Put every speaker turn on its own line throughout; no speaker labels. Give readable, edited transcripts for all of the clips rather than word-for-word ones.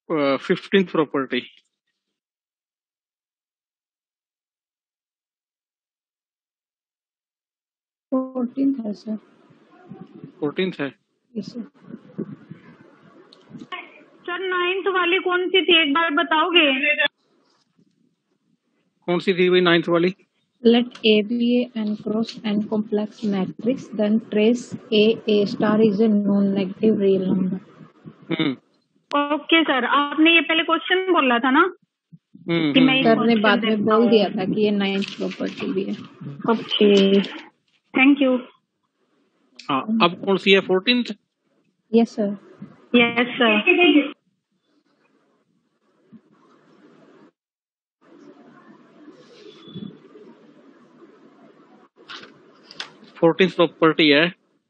15th property.
14th है sir.
14th है।
Sir 9th वाली कौन सी थी, एक बार बताओगे?
कौन सी थी भाई 9th वाली?
Let A be a n cross n complex matrix, then trace A star is a non-negative real number.
Okay sir, आपने ये पहले क्वेश्चन बोला था ना कि मैं
सर ने बाद में बोल दिया था कि ये 9th प्रॉपर्टी भी है।
Okay, thank you.
हाँ, अब कौन सी है 14th?
Yes sir.
Yes sir.
14th property है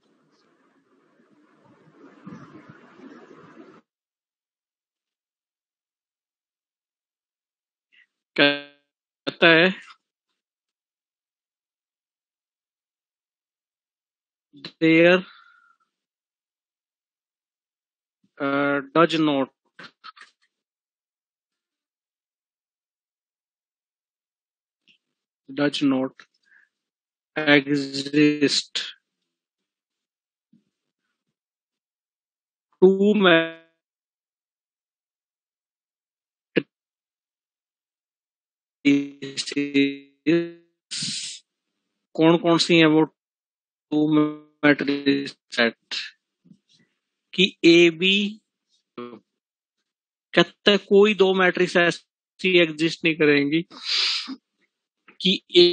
कहता है there does not exist two matrices। कौन कौन सी है वो टू मैट्रिक्स सेट कि ए बी, कहता है कोई दो मैट्रिक्स ऐसी एग्जिस्ट नहीं करेंगी कि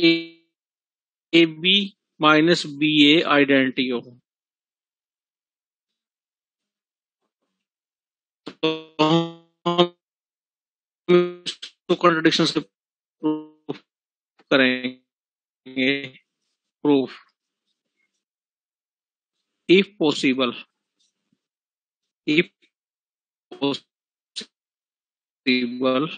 A B minus B A identity हो। तो हम कॉन्ट्रडिक्शन से प्रूफ करेंगे। Proof if possible, if possible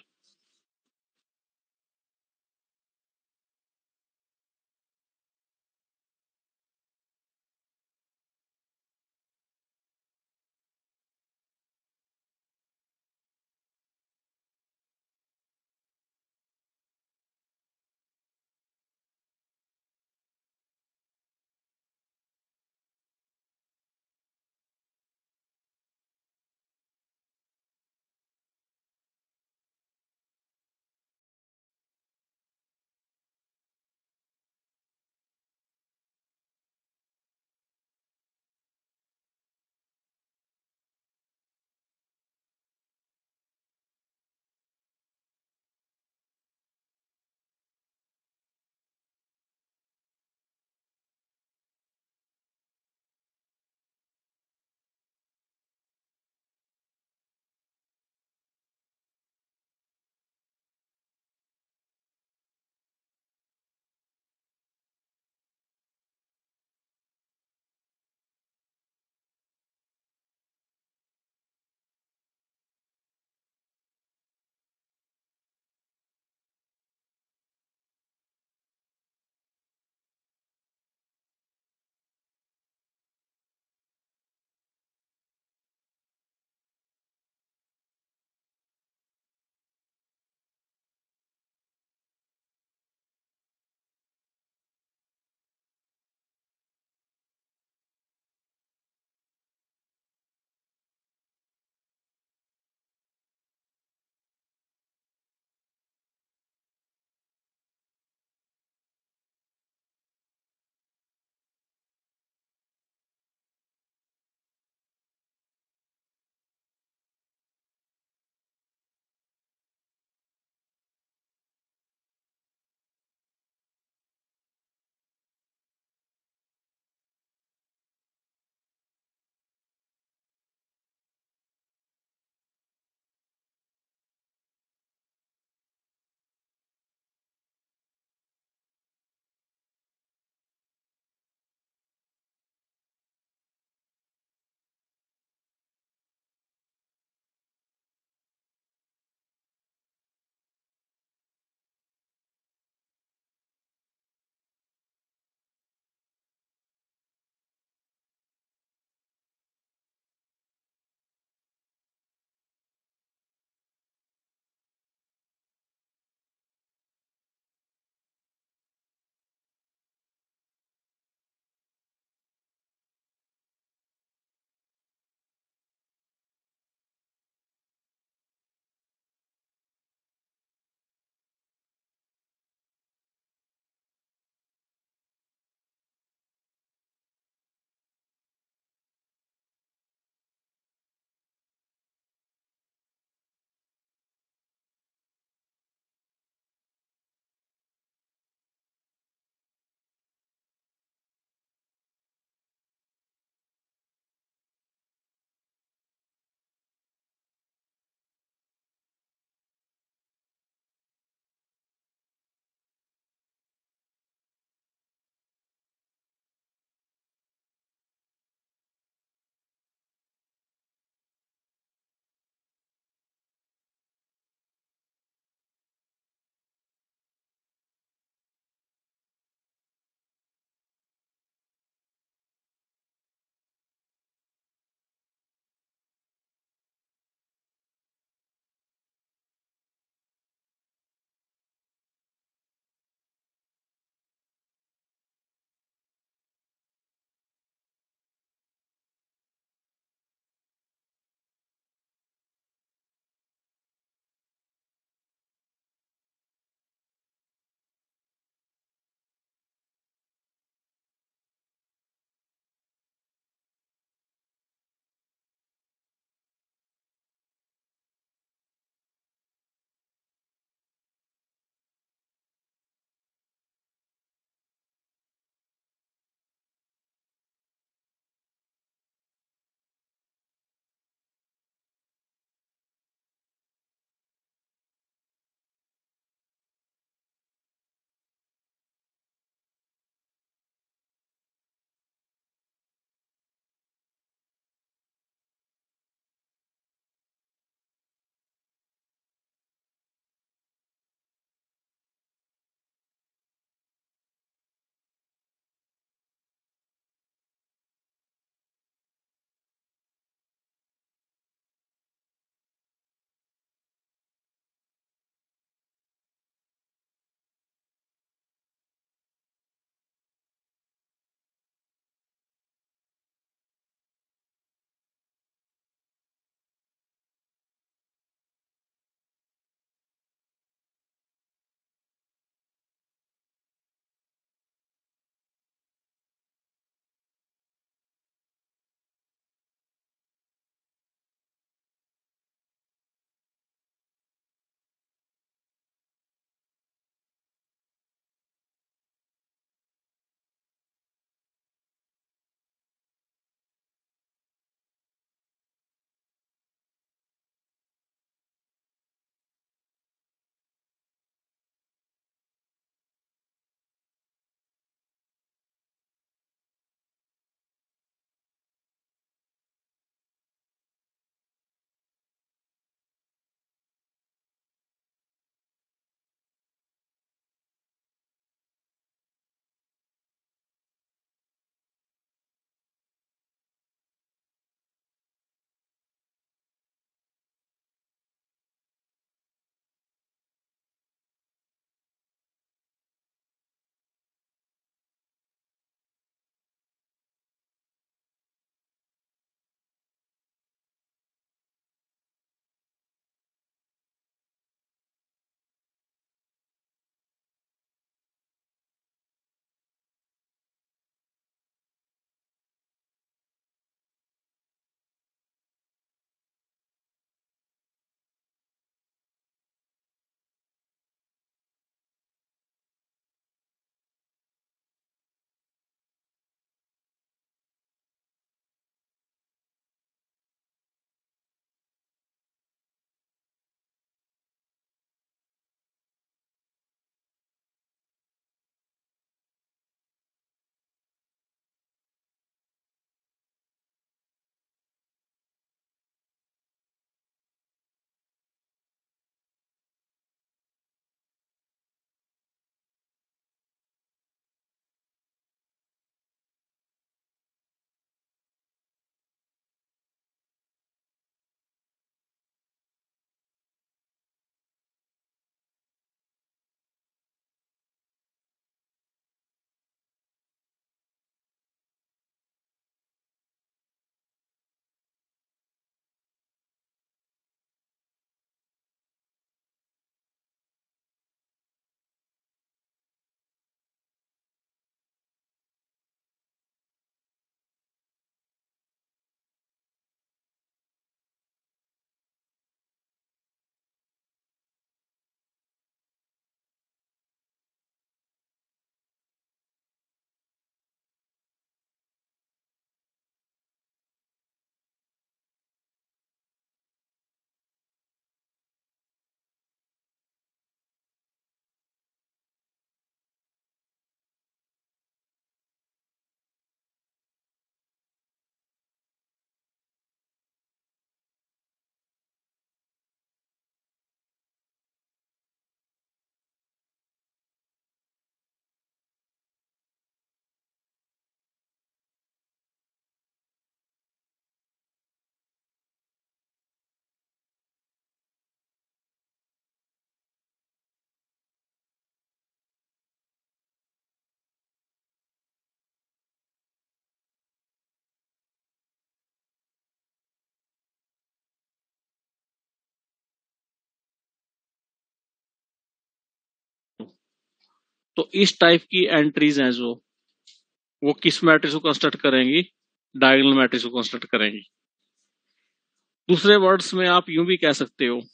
तो इस टाइप की एंट्रीज हैं जो वो किस मैट्रिक्स को कंस्ट्रक्ट करेंगी, डायगोनल मैट्रिक्स को कंस्ट्रक्ट करेंगी। दूसरे वर्ड्स में आप यूं भी कह सकते हो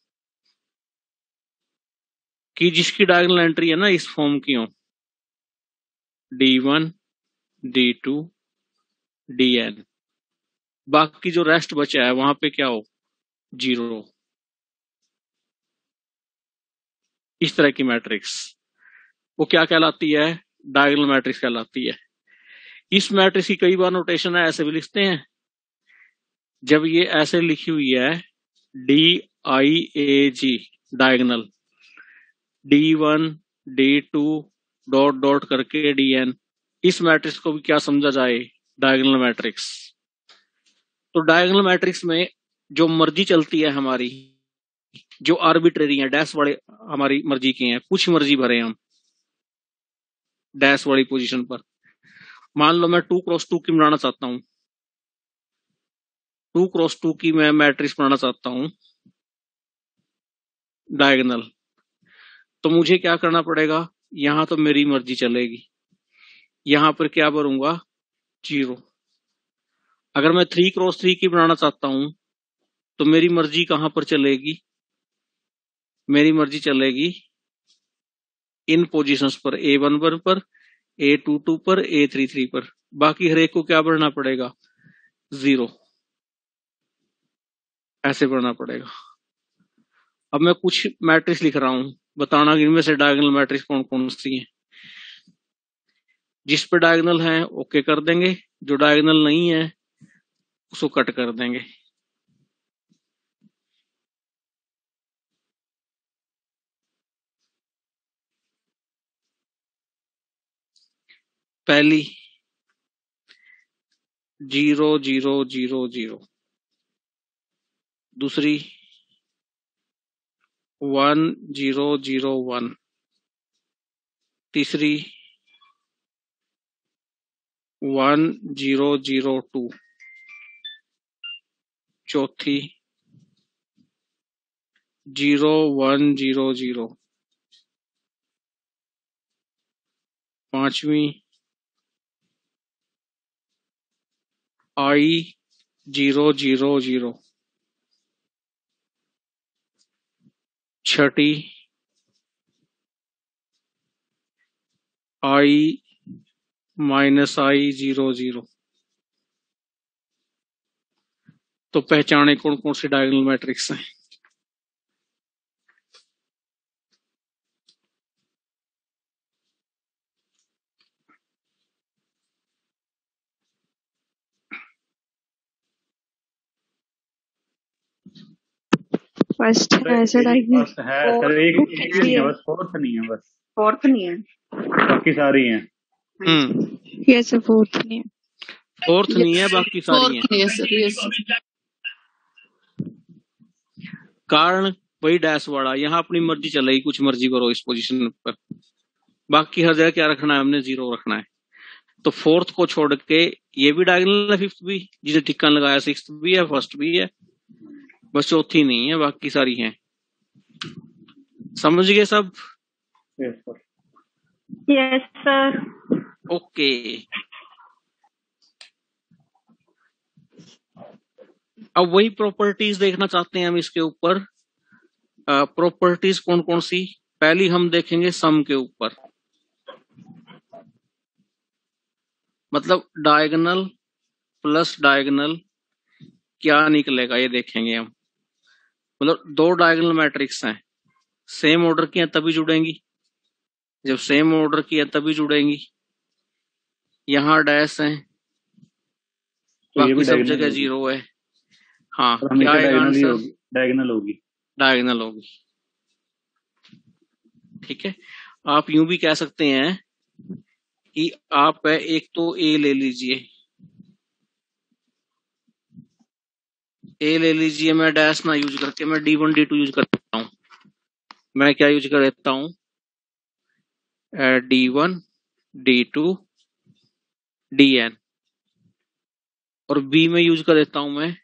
कि जिसकी डायगोनल एंट्री है ना इस फॉर्म की हो, D1 D2 DN, बाकी जो रेस्ट बचा है वहां पे क्या हो, 0। इस तरह की मैट्रिक्स वो क्या कहलाती है, डायगोनल मैट्रिक्स कहलाती है। इस मैट्रिक्स की कई बार नोटेशन है ऐसे भी लिखते हैं, जब ये ऐसे लिखी हुई है DIAG diagonal, D1 D2 dot dot करके DN, इस मैट्रिक्स को भी क्या समझा जाए, डायगोनल मैट्रिक्स। तो डायगोनल मैट्रिक्स में जो मर्जी चलती है हमारी, जो आर्बिट्रेरी है, डैश वाले हमारी मर्जी के हैं, कुछ मर्जी भरे हम डैश वाली पोजीशन पर। मान लो मैं 2 क्रॉस 2 की बनाना चाहता हूं, 2 क्रॉस 2 की मैं मैट्रिक्स बनाना चाहता हूं डायगोनल, तो मुझे क्या करना पड़ेगा, यहां तो मेरी मर्जी चलेगी, यहां पर क्या भरूंगा, 0। अगर मैं 3 क्रॉस 3 की बनाना चाहता हूं तो मेरी मर्जी कहां पर चलेगी, मेरी मर्जी चलेगी इन पोजीशंस पर, A11 पर, A22 पर, A33 पर, बाकी हर एक को क्या भरना पड़ेगा, 0, ऐसे भरना पड़ेगा। अब मैं कुछ मैट्रिक्स लिख रहा हूं, बताना कि इनमें से डायगोनल मैट्रिक्स कौन कौन सी हैं। जिस पे डायगोनल है ओके कर देंगे, जो डायगोनल नहीं है उसको कट कर देंगे। पहली 0 0 0 0, दूसरी 1 0 0 1, तीसरी 1 0 0 2, चौथी 0 1 0 0, पांचवी I 0 0 0, छठी I -I 0 0। तो पहचाने कौन कौन से डायगोनल मैट्रिक्स हैं।
फर्स्ट है सर,
फर्स्ट है सर, एक ही नहीं है बस, फोर्थ नहीं है बस,
फोर्थ नहीं है,
बाकी सारी हैं।
यस सर, फोर्थ नहीं है,
फोर्थ नहीं है, बाकी सारी हैं।
Yes sir, yes.
कारण वही डैश वाला, यहाँ अपनी मर्जी चलेगी, कुछ मर्जी करो इस पोजीशन पर, बाकी हर जगह क्या रखना है, हमने 0 रखना है। तो फोर्थ को छोड़ के ये भी डायगोनल है, फिफ्थ भी जिसे टिक्का लगाया, सिक्स्थ भी है, फर्स्ट भी है, बस चौथी नहीं है, बाकी सारी हैं। समझ गए सब?
Yes sir.
ओके, अब वही प्रॉपर्टीज देखना चाहते हैं हम इसके ऊपर। प्रॉपर्टीज कौन कौन सी, पहली हम देखेंगे सम के ऊपर, मतलब डायगोनल प्लस डायगोनल क्या निकलेगा ये देखेंगे हम। मतलब 2 डायगोनल मैट्रिक्स हैं, सेम ऑर्डर की हैं तभी जुड़ेंगी, जब सेम ऑर्डर की है तभी जुड़ेंगी। यहाँ डैश है, बाकी सब जगह 0 है। हाँ, क्या आएगा आंसर,
डायगोनल होगी,
डायगोनल होगी। ठीक है, आप यूं भी कह सकते हैं कि आप एक तो ए ले लीजिए, ए ले लीजिए, मैं डैश ना यूज करके मैं D1 D2 यूज कर देता हूं। मैं क्या यूज कर देता हूं, D1 D2 DN, और बी में यूज कर देता हूं मैं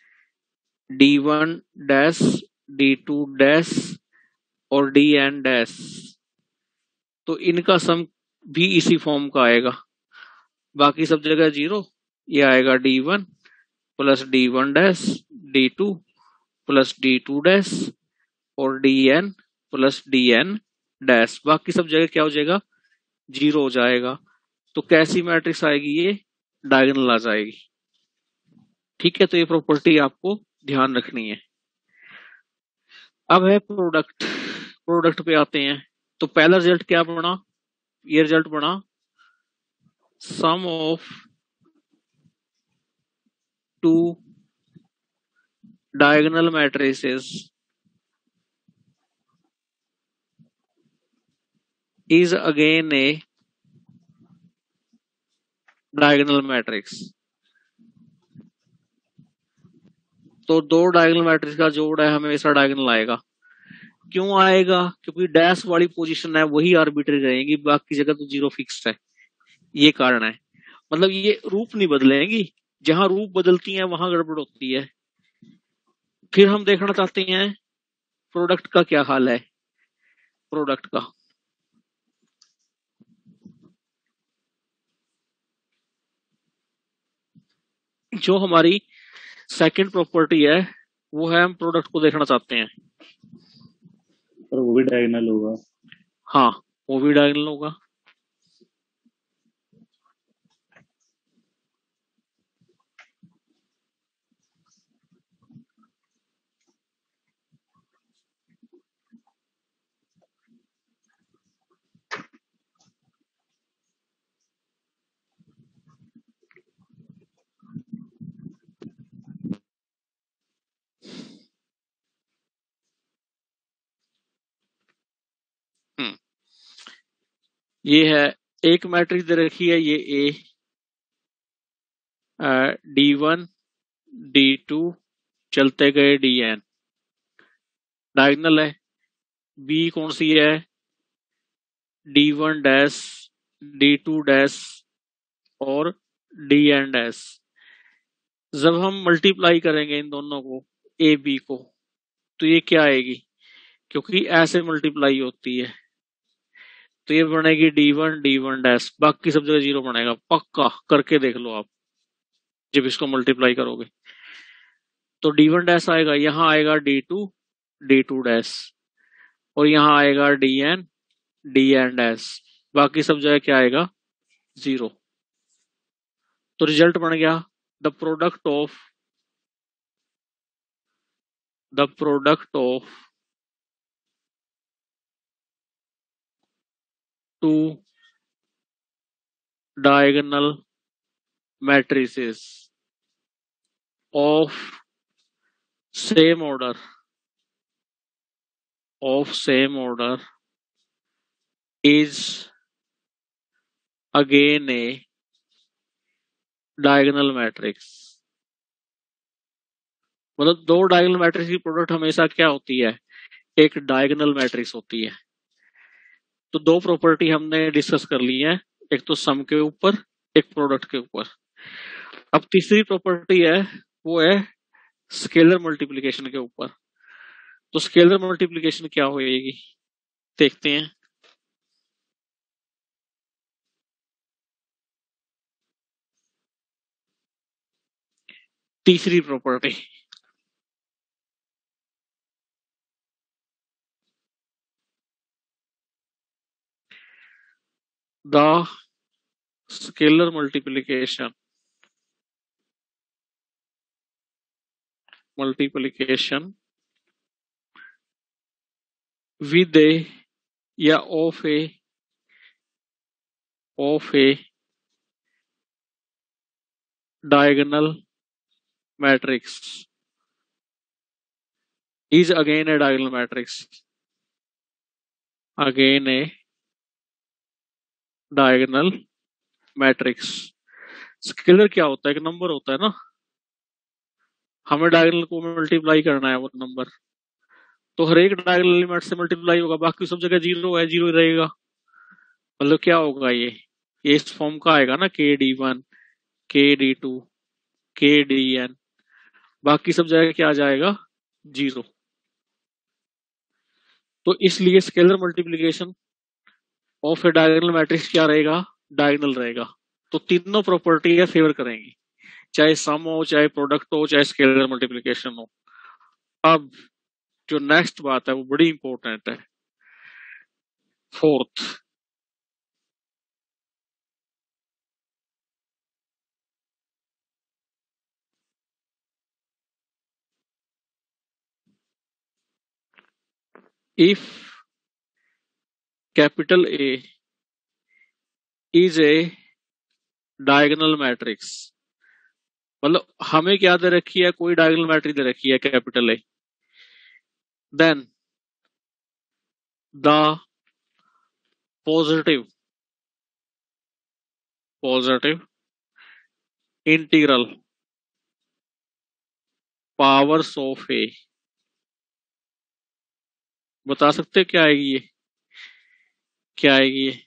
D1 डैश D2 डैश और DN डैश। तो इनका सम भी इसी फॉर्म का आएगा, बाकी सब जगह 0। ये आएगा D1 plus D1 dash D2 plus D2 dash और DN प्लस DN डैश, बाकी सब जगह क्या हो जाएगा, 0 हो जाएगा। तो कैसी मैट्रिक्स आएगी, ये डायगोनल आ जाएगी। ठीक है, तो ये प्रॉपर्टी आपको ध्यान रखनी है। अब है प्रोडक्ट। प्रोडक्ट पे आते हैं। तो पहला रिजल्ट क्या बना, ये रिजल्ट बना sum of two diagonal matrices is again a diagonal matrix। तो दो डायगोनल मैट्रिक्स का जोड़ है, हमेशा डायगोनल आएगा। क्यों आएगा, क्योंकि डैश वाली पोजीशन है वही आर्बिट्री रहेगी, बाकी जगह तो 0 फिक्स्ड है, ये कारण है। मतलब ये रूप नहीं बदलेंगी, जहां रूप बदलती है वहां गड़बड़ होती है। फिर हम देखना चाहते हैं प्रोडक्ट का क्या हाल है। प्रोडक्ट का जो हमारी सेकंड प्रॉपर्टी है वो है, हम प्रोडक्ट को देखना चाहते हैं।
और वो भी डायगोनल होगा।
हाँ, वो भी डायगोनल होगा। ये है एक मैट्रिक्स दे रखी है, ये ए D1 D2 चलते गए DN डायगोनल है। बी कौन सी है, D1 डैश D2 डैश और DN डैश। जब हम मल्टीप्लाई करेंगे इन दोनों को, ए बी को, तो ये क्या आएगी, क्योंकि ऐसे मल्टीप्लाई होती है, तो ये बनेगी D1 डैश, बाकी सब जगह 0 बनेगा। पक्का करके देख लो आप, जब इसको मल्टीप्लाई करोगे तो D1 डैश आएगा, यहां आएगा D2 डैश और यहां आएगा DN डैश, बाकी सब जगह क्या आएगा, 0। तो रिजल्ट बन गया the product of two diagonal matrices of same order is again a diagonal matrix। मतलब दो डायगोनल मैट्रिक्स की प्रोडक्ट हमेशा क्या होती है, एक डायगोनल मैट्रिक्स होती है। तो दो प्रॉपर्टी हमने डिस्कस कर ली है, एक तो सम के ऊपर, एक प्रोडक्ट के ऊपर। अब तीसरी प्रॉपर्टी है, वो है स्केलर मल्टीप्लिकेशन के ऊपर। तो स्केलर मल्टीप्लिकेशन क्या होएगी, देखते हैं। तीसरी property, the scalar multiplication with a या of a diagonal matrix is again a diagonal matrix, again a diagonal matrix। Scalar क्या होता है, एक नंबर होता है ना, हमें डायगोनल को मल्टीप्लाई करना है वो नंबर, तो हर एक डायगोनल एलिमेंट से मल्टीप्लाई होगा, बाकी सब जगह 0 है, 0 रहेगा। मतलब क्या होगा, ये इस फॉर्म का आएगा ना, KD1 KD2 KDN, बाकी सब जगह क्या आ जाएगा, 0। तो इसलिए scalar multiplication of a diagonal matrix क्या रहेगा, डायगोनल रहेगा। तो तीनों प्रॉपर्टी है फेवर करेंगी, चाहे सम हो, चाहे प्रोडक्ट हो, चाहे स्केलर मल्टीप्लिकेशन हो। अब जो नेक्स्ट बात है वो बड़ी इंपॉर्टेंट है, fourth. If capital A is a diagonal matrix, मतलब हमें क्या दे रखी है, कोई डायगोनल मैट्रिक्स दे रखी है capital A, then the positive integral powers of A, बता सकते क्या आएगी ये, क्या आएगी ये?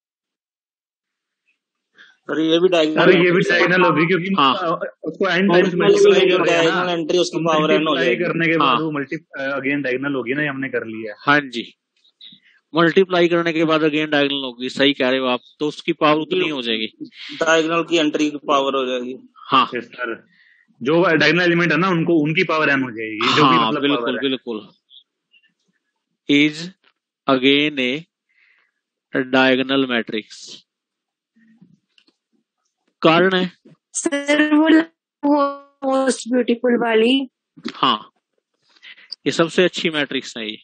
सर ये भी
डायगोनल होगी क्योंकि
हाँ
उसको n times multiply
diagonal entry उसकी पावर एन हो जाएगी
करने के बाद
हाँ
वो अगेन डायगोनल होगी ना, ये हमने कर लिया है।
हाँ जी, मल्टीप्लाई करने के बाद अगेन डायगोनल होगी, सही कह रहे हो आप, तो उसकी पावर उतनी हो जाएगी,
डायगोनल की एंट्री की पावर हो जाएगी।
हाँ
सर जो डायगोनल एलिमेंट है ना उनको उनकी पावर एन हो जाएगी, जो भी
हाँ
मतलब
बिल्कुल बिल्कुल, is again a diagonal matrix. कारण है
सर वो मोस्ट ब्यूटीफुल वाली,
हाँ ये सबसे अच्छी मैट्रिक्स है ये,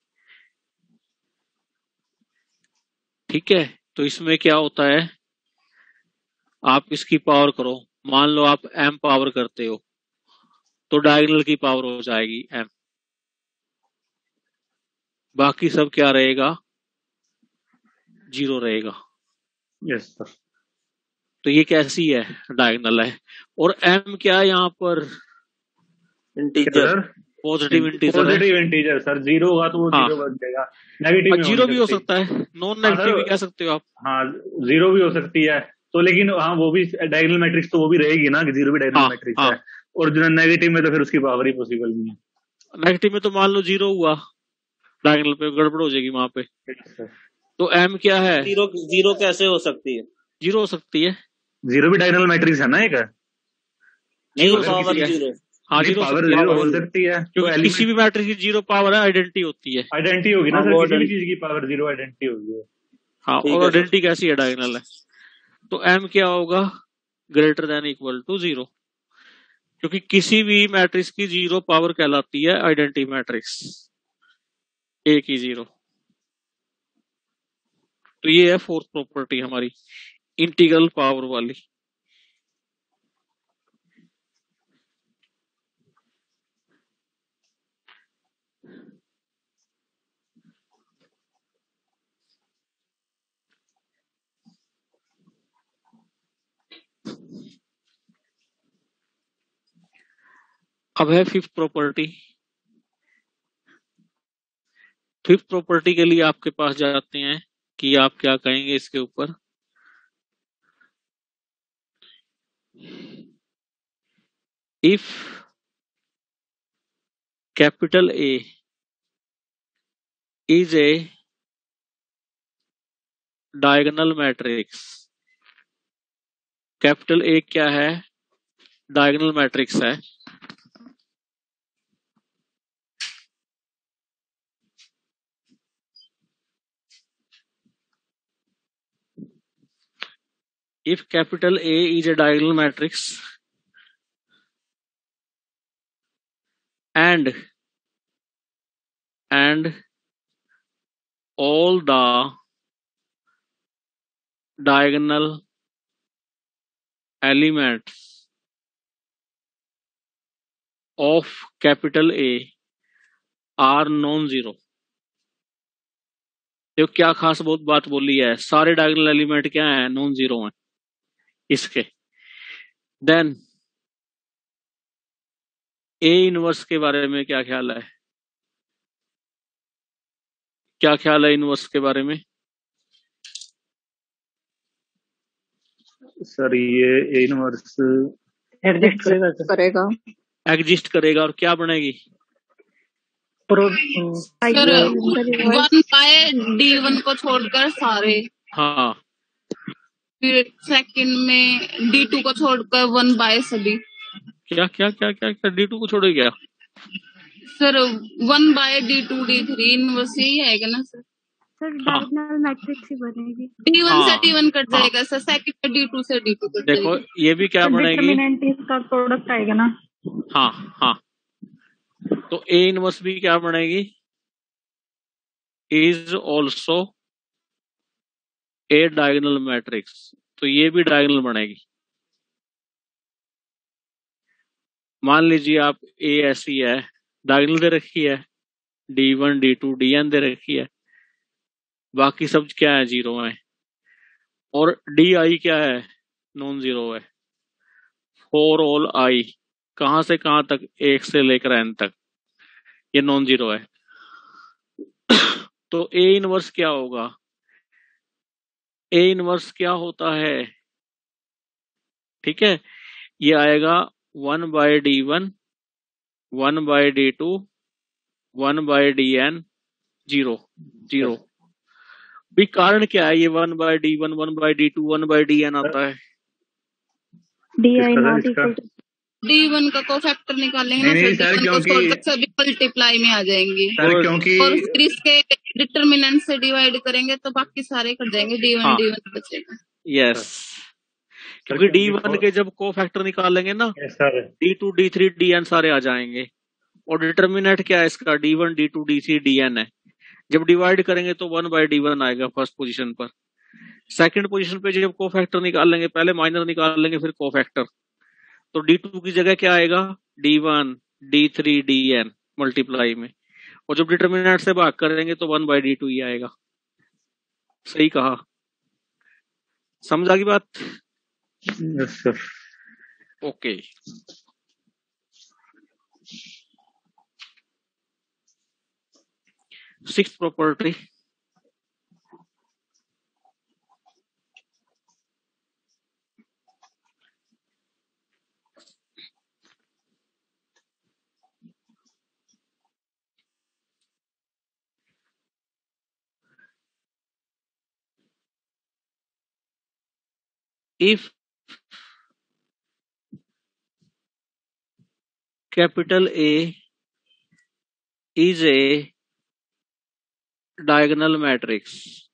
ठीक है। तो इसमें क्या होता है, आप इसकी पावर करो, मान लो आप m पावर करते हो तो डायगोनल की पावर हो जाएगी m, बाकी सब क्या रहेगा, 0 रहेगा।
Yes sir.
तो ये कैसी है, डायगोनल है। और m क्या है यहाँ पर,
इंटीजर,
पॉजिटिव इंटीजर है।
पॉजिटिव इंटीजर सर, 0 होगा तो वो
हाँ
0 बन जाएगा, नेगेटिव में
0 भी हो
सकती।
सकता है, नॉन नेगेटिव भी कह सकते हो आप।
हाँ 0 भी हो सकती है, तो लेकिन हाँ वो भी डायगोनल मैट्रिक्स तो वो भी रहेगी ना कि 0 भी डायगोनल
हाँ
मैट्रिक्स
हाँ
है, और जो नेगेटिव में तो फिर उसकी पावर ही पॉसिबल नहीं है।
नेगेटिव में तो मान लो 0 हुआ, डायगोनल पे गड़बड़ हो जाएगी वहां पे। तो m क्या है,
जीरो कैसे हो सकती है,
0 हो सकती है,
0 भी डायगोनल मैट्रिक्स है ना एक,
नहीं
हो
पावर
सकती है।
जीरो,
हाँ 0
पावर 0 हो सकती है,
क्योंकि किसी भी मैट्रिक्स की 0 पावर है, आइडेंटिटी होती है।
आइडेंटिटी होगी ना
हाँ,
सर,
वो
किसी भी चीज की पावर 0 आइडेंटिटी होगी।
हाँ
ठीक
और
है
आइडेंटिटी कैसी है, डायगोनल है। तो m क्या होगा, ग्रेटर देन इक्वल टू 0, क्योंकि किसी भी मैट्रिक्स की 0 पावर कहलाती है आइडेंटिटी मैट्रिक्स, a की 0। तो ये है फोर्थ प्रॉपर्टी हमारी, इंटीग्रल पावर वाली। अब है फिफ्थ प्रॉपर्टी। फिफ्थ प्रॉपर्टी के लिए आपके पास जाते हैं कि आप क्या कहेंगे इसके ऊपर। If capital A is a diagonal matrix, capital A क्या है, डायगोनल मैट्रिक्स है, if capital A is a diagonal matrix and all the diagonal elements of capital A are non-zero। तो क्या खास बहुत बात बोली है, सारे डायगोनल एलिमेंट क्या है, नॉन जीरो हैं इसके। देन ए इनवर्स के बारे में क्या ख्याल है, क्या ख्याल है इनवर्स के बारे में?
सर ये इनवर्स
एग्जिस्ट करेगा
एग्जिस्ट करेगा और क्या बनेगी,
सर
ये
1 बाय D1 को छोड़कर सारे,
हाँ
फिर सेकंड में D2 को छोड़कर 1 बाय सभी।
क्या क्या क्या क्या क्या D2 को छोड़े क्या?
Sir 1 by D2 D3 inverse यही आएगा ना सर?
सर
हाँ
डायगोनल मैट्रिक्स ही बनेगी।
D1 से
हाँ
D1 कट
हाँ
जाएगा सर, सेकंड में D2 से D2 कट
देखो
जाएगी।
ये भी क्या
तो
बनेगी?
डिटर्मिनेंट इसका प्रोडक्ट आएगा ना।
हाँ हाँ तो A इनवर्स भी क्या बनेगी? Is also a diagonal matrix, तो ये भी डायगोनल बनेगी। मान लीजिए आप ए ऐसी है, डायगोनल दे रखी है, D1 D2 DN दे रखी है, बाकी सब क्या है? जीरो है। और DI क्या है? नॉन जीरो है। फॉर ऑल I कहां से कहां तक? 1 से लेकर n तक, ये नॉन जीरो है। तो A इनवर्स क्या होगा? A इनवर्स क्या होता है? ठीक है, ये आएगा 1 by D1 1 by D2 1 by DN zero zero. भी कारण क्या है? ये 1 by D1 1 by D2 1 by DN आता है।
DI
किसका सर?
नॉट
इसका
इक्वल टू
D1 का कोफैक्टर निकालेंगे
नहीं
ना
नहीं
सर,
सर,
D1 को
क्योंकि
छोड़कर सभी मल्टीप्लाई में आ जाएंगे,
सर
और
क्योंकि
और फिर इसके डिटर्मिनेंट से डिवाइड करेंगे तो बाकी सारे कट जाएंगे, D1
हाँ
D1 बचेगा।
यस,
सर
क्योंकि
क्योंकि
D1 के जब को फैक्टर निकालेंगे ना,
yes sir.
D2 D3 DN सारे आ जाएंगे। और डिटर्मिनेंट क्या है इसका? D1 D2 D3 DN है। जब डिवाइड करेंगे तो 1 बाय D1 आएगा फर्स्ट पोजीशन पर। सेकंड पोजीशन पे जब को फैक्टर निकाल लेंगे, पहले माइनर निकाल लेंगे फिर को फैक्टर, तो D2 की जगह क्या आएगा? D1 D3 DN मल्टीप्लाई में। और जब डिटर्मिनेंट से भाग करेंगे तो 1 बाय D2 ही आएगा। सही कहा, समझा की बात?
Yes sir.
Okay, sixth property, if capital A is a diagonal matrix,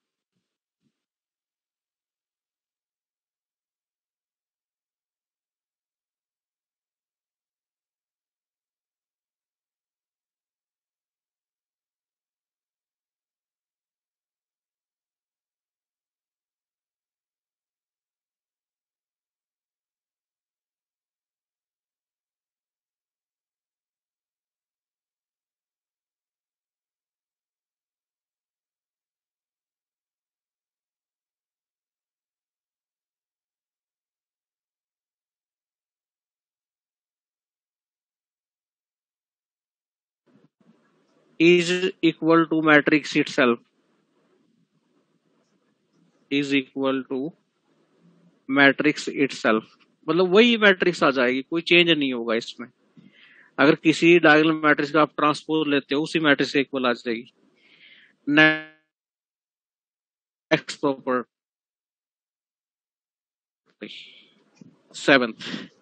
is equal to matrix itself, is equal to matrix itself, मतलब वही मैट्रिक्स आ जाएगी, कोई चेंज नहीं होगा इसमें। अगर किसी डायगोनल मैट्रिक्स का आप ट्रांसपोज लेते हो, उसी मैट्रिक्स से इक्वल आ जाएगी। Next property, seventh,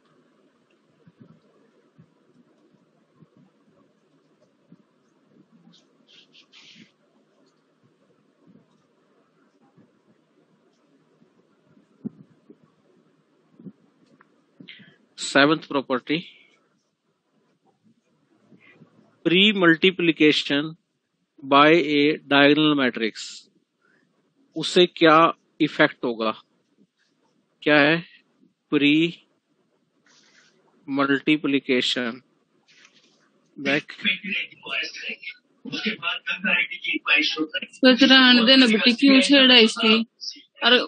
property, pre multiplication by a diagonal matrix, उससे क्या इफेक्ट होगा? क्या है? प्री मल्टीप्लीकेशन बैक,
सोच रहा देना बेटी क्यों छेड़ा इसकी, और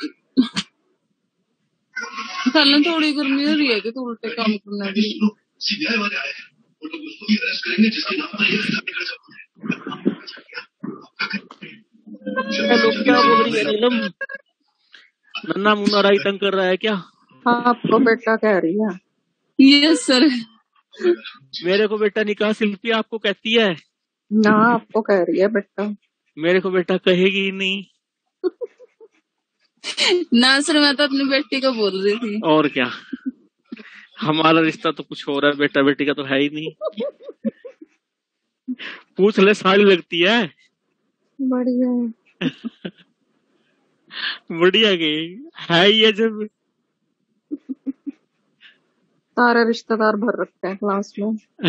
कल थोड़ी गर्मी हो रही है कि तो उल्टे काम करना भी।
हेलो, क्या बोल रही है नीलम? नन्ना मुन्ना राई तंग कर रहा है क्या?
हाँ, आपको बेटा कह रही है।
Yes sir.
मेरे को बेटा नहीं कहा, शिल्पी आपको कहती है।
ना आपको कह रही है बेटा।
मेरे को बेटा कहेगी ही नहीं।
ना सर, मैं तो अपनी बेटी को बोल रही थी।
और क्या, हमारा रिश्ता तो कुछ हो रहा है, बेटा बेटी का तो है ही नहीं। पूछ ले, साड़ी लगती है।
बढ़िया है।
बढ़िया के है ही है जब।
सारे रिश्तेदार भर रखे हैं क्लास में।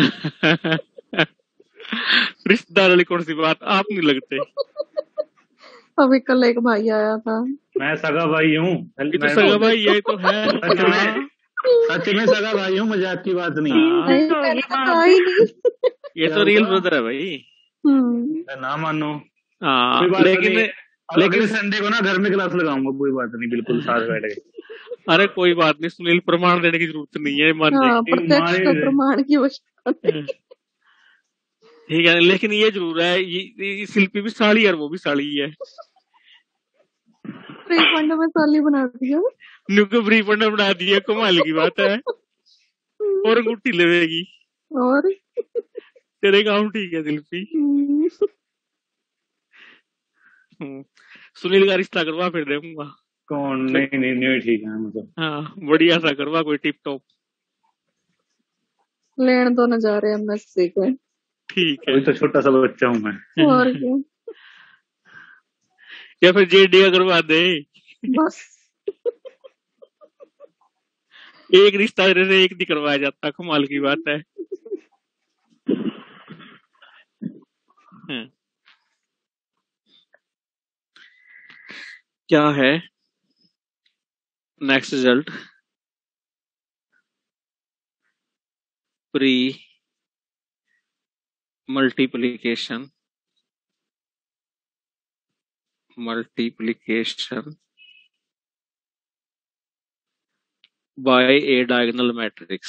रिश्तेदार वाली कौन सी बात, आप नहीं लगते।
अभी कल एक भाई आया था।
मैं सगा भाई हूँ।
ये तो सगा भाई, ये तो है।
सच में सगा भाई हूँ, मजाक की बात नहीं।
हाँ,
नहीं,
तो
मैंने
ये
तो
बात
कहा ही नहीं।
ये तो रियल ब्रदर है भाई।
मैं ना मानो,
हाँ,
कोई बात
लेकिन
नहीं।
लेकिन
अगले संडे को ना घर में क्लास लगाऊंगा, कोई बात नहीं, बिल्कुल साथ बैठ गए।
अरे कोई बात नहीं सुनील, प्रमाण देने की जरूरत नहीं है, मान
हाँ,
जाएंगे।
प्रत्यक्ष का प्रमाण की आवश्यकता नहीं।
ठीक है, लेकिन ये जरूर है, ये शिल्पी भी साड़ी है और वो भी साड़ी ही है।
फ्री फंड में साली बना दिया।
नुको फ्री फंड बना दिया, कमाल की बात है। और अंगूठी लेवेगी
और
तेरे काम ठीक है शिल्पी। सुनील का रिश्ता करवा, फिर देखूंगा।
कौन? नहीं नहीं नहीं, ठीक है मतलब।
हाँ, बढ़िया सा करवा, कोई टिप टॉप।
लेन दो नजारे एमएससी के।
ठीक है,
अभी तो छोटा सा बच्चा हूँ मैं।
और क्या,
या फिर जेडी करवा दे।
बस
एक रिश्ता से एक नहीं करवाया जाता, कमाल की बात है। क्या है next result? Pre multiplication by a diagonal matrix.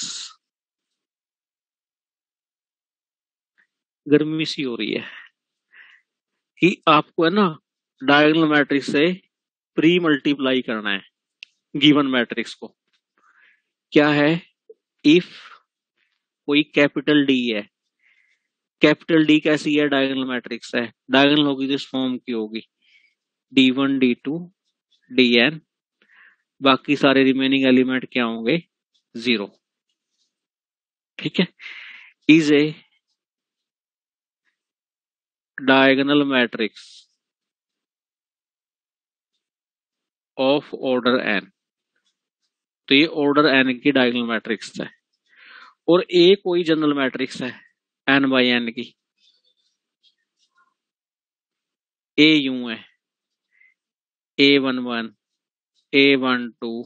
गर्मी सी हो रही है कि आपको है ना डायगोनल मैट्रिक्स से प्री मल्टीप्लाई करना है गिवन मैट्रिक्स को। क्या है, इफ कोई कैपिटल डी है, कैपिटल डी कैसी है, डायगोनल मैट्रिक्स है, डायगोनल होगी तो इस फॉर्म की होगी D1 D2 Dn, बाकी सारे रिमेनिंग एलिमेंट क्या होंगे, 0। ठीक है, is a diagonal matrix of order n। तो ये ऑर्डर n की डायगोनल मैट्रिक्स है। और ए कोई जनरल मैट्रिक्स है n बाई n की। ए यूं है, A11 A12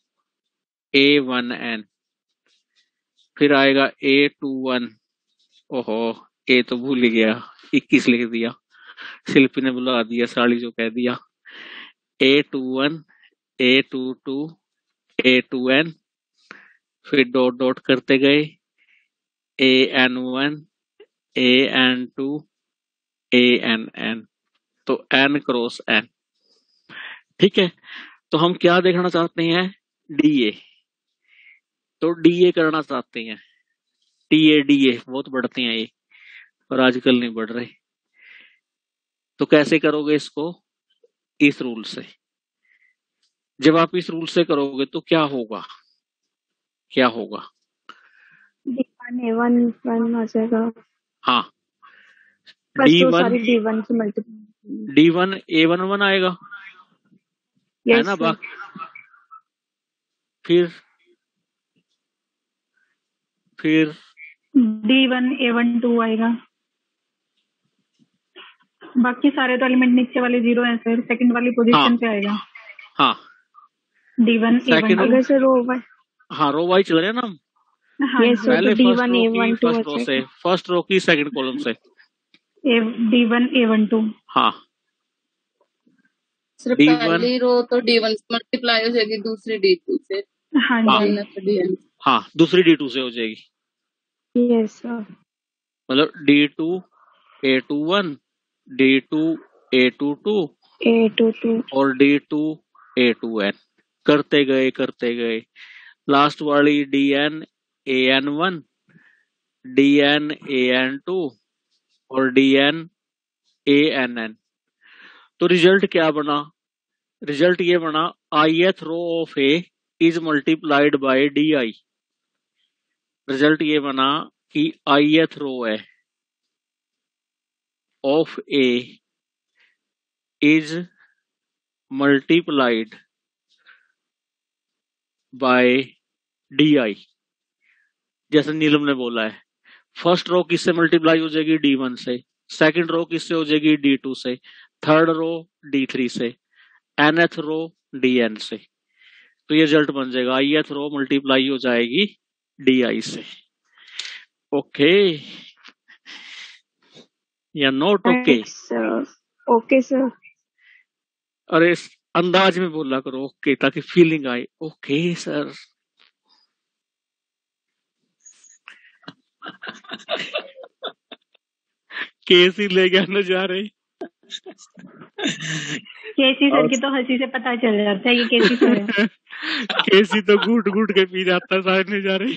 A1n, फिर आएगा A21। ओहो, ए तो भूल ही गया, 21 लिख दिया, शिल्पी ने बुला दिया, साड़ी जो कह दिया। A21 A22 A2n, फिर डॉट डॉट करते गए, AN1 AN2 ANN, तो n क्रॉस n। ठीक है, तो हम क्या देखना चाहते हैं, डीए। तो डीए करना चाहते हैं, टीए डीए बहुत बढ़ते हैं ये, और आजकल नहीं बढ़ रहे। तो कैसे करोगे इसको, इस रूल से। जब आप इस रूल से करोगे तो क्या होगा, क्या होगा,
D1 A1 आ जाएगा।
हाँ,
बस तो
D1
सारी D1 से मल्टीप्लाई।
D1 A11 आएगा, है ना। बाकी फिर
D1 A1 2 आएगा। बाकी सारे तो एलिमेंट नीचे वाले 0 है सर, सेकंड वाली पोजीशन पे आएगा।
हाँ,
D1 A1
अगर से रो बाय,
हाँ रो वाई चल रहे हैं ना हम।
हाँ
ये
पहले
तो D1 A1 2
फर्स्ट रो से, फर्स्ट रो की सेकंड कॉलम से
D1 A1 2।
हाँ,
सिर्फ
D1
पहली रो तो D1 से मल्टीप्लाई हो जाएगी, दूसरी D2 से।
हाँ जी,
DN।
हाँ, दूसरी D2 से हो जाएगी।
Yes sir.
मतलब D2 A21 D2 A22
A22
और D2 A2n, करते गए लास्ट वाली DN AN1 DN AN2 और DN ANN। तो रिजल्ट क्या बना? रिजल्ट ये बना ith row of A is multiplied by DI। Result ये बना कि ith रो है of A is multiplied by DI। जैसे नीलम ने बोला है, फर्स्ट रो किससे मल्टीप्लाई हो जाएगी? D1 से। सेकंड रो किससे हो जाएगी? D2 से। थर्ड रो D3 से। nth रो DN से। तो ये रिजल्ट बन जाएगा ith रो मल्टीप्लाई हो जाएगी DI से। ओके या नोट? Okay
okay sir.
अरे इस अंदाज में बोला करो ओके, ताकि फीलिंग आए। Okay sir. केसी ले गया नजारे।
केसी सर की तो हंसी से पता चल जाता है ये केसी सर है।
केसी तो घूट घूट के पी जाता है सारे नजारे।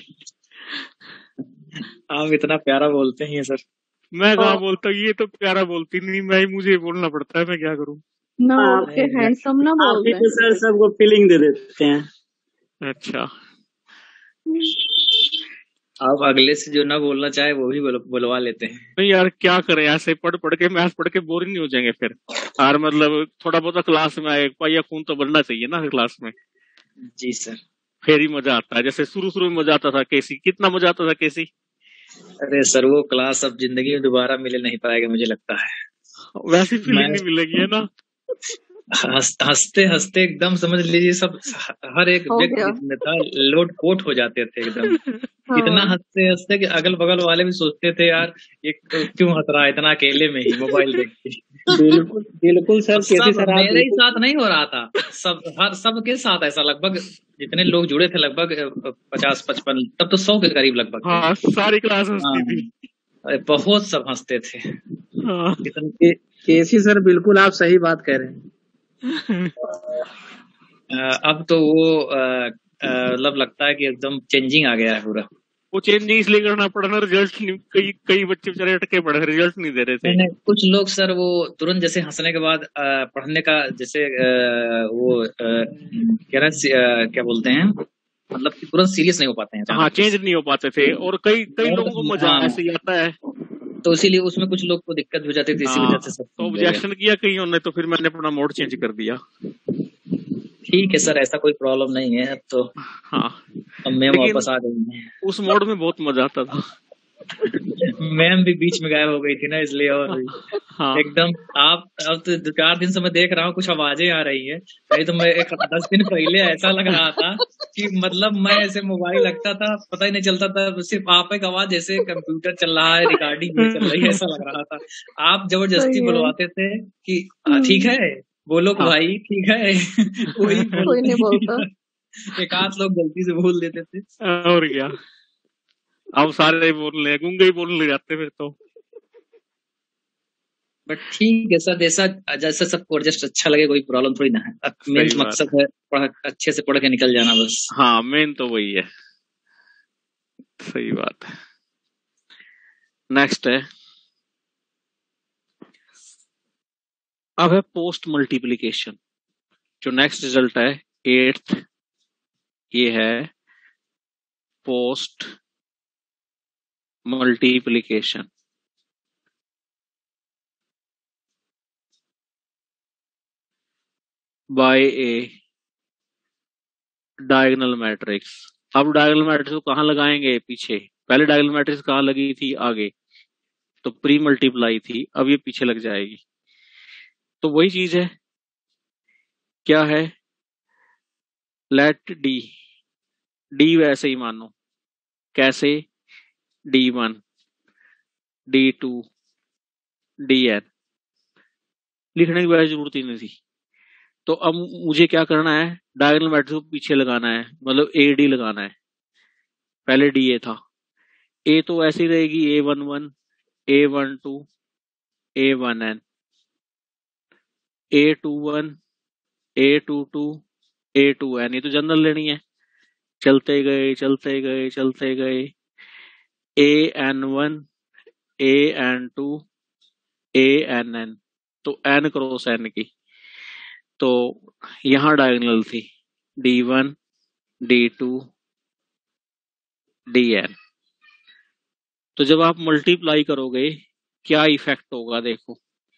आप इतना प्यारा बोलते हैं सर।
मैं कहाँ बोलता हूँ, ये तो प्यारा बोलती नहीं, मैं मुझे बोलना पड़ता है, मैं क्या करूँ?
ना
आप
ओके हैंडसम ना
आप
बोल
ही
रहे
तो सर सबको फीलिंग दे देते हैं।
अच्छा
आप अगले से जो ना बोलना चाहे वो भी बुलवा लेते हैं।
नहीं यार क्या करें, ऐसे पढ़ पढ़ के मैथ पढ़ के बोरिंग नहीं हो जाएंगे फिर? और मतलब थोड़ा बहुत क्लास में आए, पाया खून तो बनना चाहिए ना क्लास में।
जी सर।
फिर ही मजा आता है। जैसे शुरू में मजा आता था केसी, कितना मजा आता था केसी।
अरे सर वो क्लास अब जिंदगी में दोबारा मिल नहीं पाएगा मुझे लगता है।
वैसी फीलिंग
मैं
नहीं मिलेगी, है ना?
हंसते हंसते एकदम समझ लीजिए सब, हर एक
हो
व्यक्ति
गया।
जिसमें था लोट पोट हो जाते थे एकदम। इतना
हाँ
हंसते हंसते कि अगल बगल वाले भी सोचते थे यार ये क्यों हंस रहा है इतना अकेले में ही मोबाइल देख के।
बिल्कुल बिल्कुल सर,
और
केसी
सब
सर आप
मेरे ही
बिल्कुल
साथ नहीं हो रहा था, सबके साथ ऐसा लगभग जितने लोग जुड़े थे लगभग 50-55, तब तो 100 के करीब लगभग थे।
हाँ सारी क्लास हंसती
हाँ
थी।
अरे बहुत सब हंसते थे।
हाँ।
केसी सर बिल्कुल आप सही बात कह रहे हैं।
अब तो वो मतलब लगता है कि एकदम चेंजिंग आ गया है पूरा।
वो चेंज इसलिए करना पड़ा ना, रिजल्ट नहीं, कई बच्चे बेचारे अटके पड़े, रिजल्ट नहीं दे रहे थे।
नहीं कुछ लोग सर वो तुरंत जैसे हंसने के बाद पढ़ने का जैसे वो क्या बोलते हैं, मतलब कि तुरंत सीरियस नहीं हो पाते हैं।
हाँ चेंज नहीं हो पाते थे, और कई लोगों को मजा
हाँ
ऐसे ही आता है।
तो इसीलिए उसमें कुछ लोग को दिक्कत हो जाती थी, इसी
हाँ
वजह से सब
तो ऑब्जेक्शन किया कईयों ने, तो फिर मैंने अपना मोड चेंज कर दिया।
ठीक है सर, ऐसा कोई प्रॉब्लम नहीं है अब तो।
हाँ
अब मैम
लेकिन
वापस आ गई हैं।
उस मोड में बहुत मजा आता था।
मैम भी बीच में गायब हो गई थी ना, इसलिए और
हाँ
एकदम आप अब तो 2-4 दिन से मैं देख रहा हूँ कुछ आवाजें आ रही है। नहीं तो मैं 10 दिन पहले ऐसा लग रहा था कि मतलब मैं ऐसे मोबाइल लगता था पता ही नहीं चलता था, सिर्फ आप एक आवाज जैसे कंप्यूटर चल रहा है, रिकॉर्डिंग भी चल रही है ऐसा लग रहा था। आप जबरदस्ती
सही है।
बुलवाते थे कि ठीक है बोलो
हाँ।
भाई ठीक है। कोई
कोई नहीं बोलता।
एक आध लोग गलती से बोल देते थे।
और क्या, अब सारे बोलने गूंगे ही बोलने जाते फिर तो।
बट ठीक है सर, जैसा जैसा सबको एडजस्ट अच्छा लगे, कोई प्रॉब्लम थोड़ी ना है। मेन
सही बात
मकसद है अच्छे से पढ़ के निकल जाना बस।
हाँ मेन तो वही है। सही बात है। नेक्स्ट है, अब है पोस्ट मल्टीप्लिकेशन। जो नेक्स्ट रिजल्ट है 8th, ये है post multiplication. By a diagonal matrix. अब डायगोनल मैट्रिक्स को कहाँ लगाएंगे? पीछे। पहले डायगोनल मैट्रिक्स कहाँ लगी थी? आगे। तो प्री मल्टीप्लाई थी, अब ये पीछे लग जाएगी। तो वही चीज है, क्या है? लेट डी, डी वैसे ही मानो, कैसे? D1 D2 DN लिखने की वैसे जरूरत ही नहीं थी। तो अब मुझे क्या करना है? डायगोनल मैट्रिक्स को पीछे लगाना है, मतलब AD लगाना है। पहले DA था, A तो ऐसी रहेगी A11 A12 A1N A21 A22 A2N। ये तो जनरल लेनी है। चलते गए चलते गए चलते गए AN1 AN2 ANN, तो N क्रॉस N की, तो यहाँ डायगोनल थी D1 D2 DN। तो जब आप मल्टीप्लाई करोगे क्या इफेक्ट होगा देखो।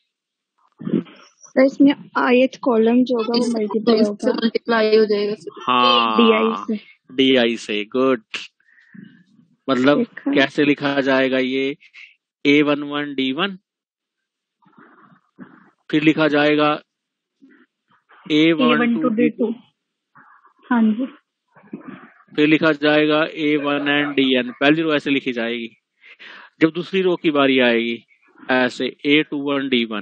तो इसमें ith कॉलम जो होगा वो मल्टीप्लाई होगा
मल्टीप्लाई हो जाएगा सर।
हाँ
DI से।
DI से, गुड। मतलब
देखा
कैसे लिखा जाएगा ये, A11 D1, फिर लिखा जाएगा A12
A1 to
D2,
D2। हाँ जी।
फिर लिखा जाएगा A1N DN। पहली रो ऐसे लिखी जाएगी। जब दूसरी रो की बारी आएगी ऐसे A21 D1,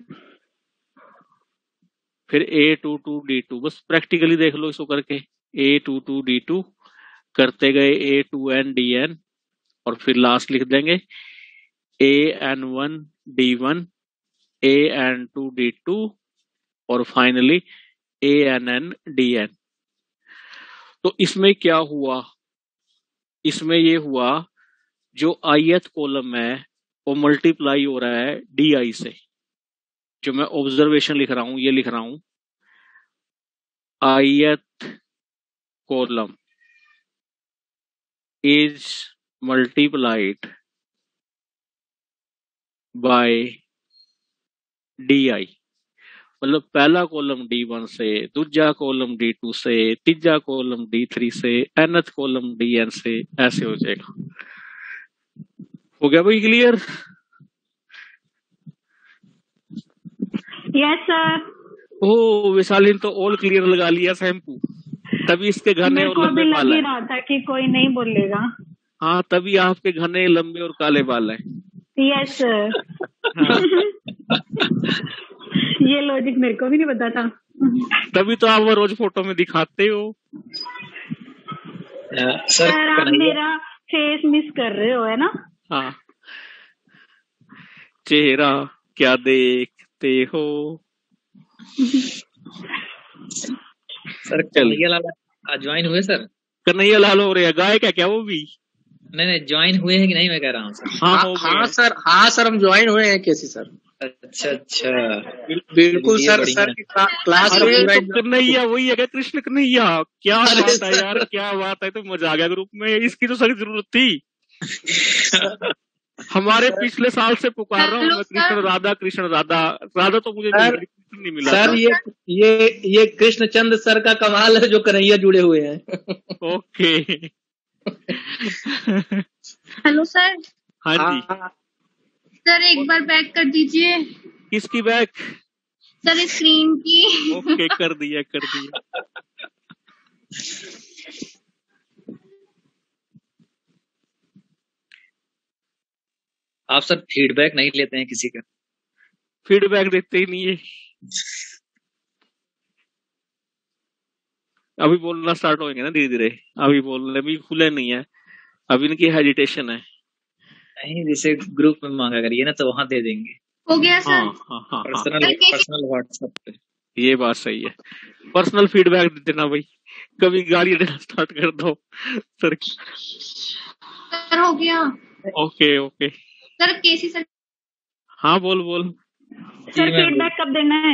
फिर A22 D2। बस प्रैक्टिकली देख लो इसको करके, A22 D2 करते गए A2N DN, और फिर लास्ट लिख देंगे AN1 D1 AN2 D2 और फाइनली ANN DN। तो इसमें क्या हुआ, इसमें ये हुआ जो ith कॉलम है वो मल्टीप्लाई हो रहा है DI से। जो मैं ऑब्जर्वेशन लिख रहा हूं ये लिख रहा हूं, ith column is multiplied by DI। मतलब पहला कॉलम D1 से, दूसरा कॉलम D2 से, तीसरा कॉलम D3 से, nth कॉलम DN से, ऐसे हो जाएगा। हो गया भाई क्लियर?
Yes sir.
ओ विशालिन तो ऑल क्लियर लगा लिया शैम्पू, तभी इसके घने
मेरे
और
को
लंबे
भी लग
बाल
ही
है।
रहा था कि कोई नहीं बोलेगा।
हाँ तभी आपके घने लंबे और काले बाल है।
Yes sir.
हाँ,
ये लॉजिक मेरे को भी नहीं पता था।
तभी तो आप वो रोज फोटो में दिखाते हो।
सर
सर आप
कन्हैया
मेरा फेस मिस कर रहे हो है ना।
हाँ, चेहरा क्या देखते हो।
सर कन्हैया लाल ज्वाइन हुए सर?
कन्हैया लाल हो रहे हैं, गाय क्या क्या वो भी?
नहीं ज्वाइन हुए हैं कि नहीं, मैं कह रहा हूँ सर।
हाँ हो गए
हाँ
हैं।
सर, हाँ सर, हम ज्वाइन हुए हैं केसी सर।
अच्छा
बिल्कुल
चलिए
सर,
बढ़िया
सर
है।
की क्लास में
अरे
पूरा
तो
एकदम-
कन्हैया वही है क्या, कृष्ण कन्हैया? क्या
अरे
बात है
सर।
यार, क्या बात है, तो मजा आ गया ग्रुप में, इसकी तो सख्त जरूरत थी। हमारे पिछले साल से पुकार रहा हूँ
हेलो
मैं,
सर।
कृष्ण राधा। राधा तो मुझे मिल
सर,
गई, कृष्ण नहीं मिला
सर
था।
ये कृष्णचंद्र सर का कमाल है जो कन्हैया जुड़े हुए हैं।
ओके।
Hello sir.
हाँ जी,
हाँ,
सर एक बार बैक कर दीजिए
किसकी बैक?
सर स्क्रीन की।
ओके कर दिया कर दिया।
आप सर फीडबैक नहीं लेते हैं किसी का?
फीडबैक देते ही नहीं है। अभी बोलना स्टार्ट होंगे ना धीरे धीरे, अभी बोलने अभी खुले नहीं है, अभी इनकी हेजिटेशन है।
नहीं जैसे ग्रुप में मांगा करिए ना तो वहां दे देंगे,
हो गया सर।
हाँ हाँ हाँ हाँ,
पर्सनल व्हाट्सएप पे।
ये बात सही है। पर्सनल फीडबैक दे देना भाई, कभी गाली देना स्टार्ट कर दो सर।
सर हो गया।
Okay okay,
sir KC sir.
हाँ बोल बोल।
सर फीडबैक कब देना है?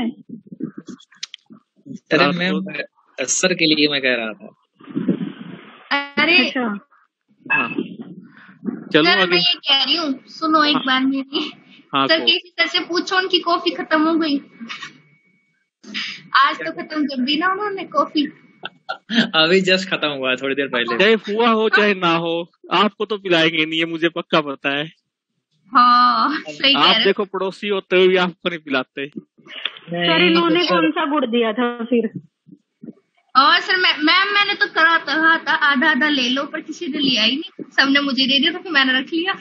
अरे मैं सर के लिए मैं कह रहा था।
अरे
अच्छा
हाँ चलो
सर मैं
आगे।
ये कह रही हूँ, सुनो एक बार मेरी।
हाँ
सर
को
केसी सर से पूछो उनकी कॉफी खत्म हो गई। आज तो खत्म कर दी ना उन्होंने कॉफी।
अभी जस्ट खत्म हुआ है थोड़ी देर पहले।
चाहे हुआ हो चाहे ना हो, आपको तो पिलाएंगे नहीं, ये मुझे पक्का पता है।
हाँ सही कह
आप
रहे
देखो पड़ोसी होते हुए भी आपको नहीं पिलाते।
सर इन्होंने कौन सा गुड़ दिया था फिर?
और सर मैंने तो करा था आधा आधा ले लो, पर किसी ने लिया ही नहीं, सबने मुझे दे दिया तो फिर मैंने रख लिया।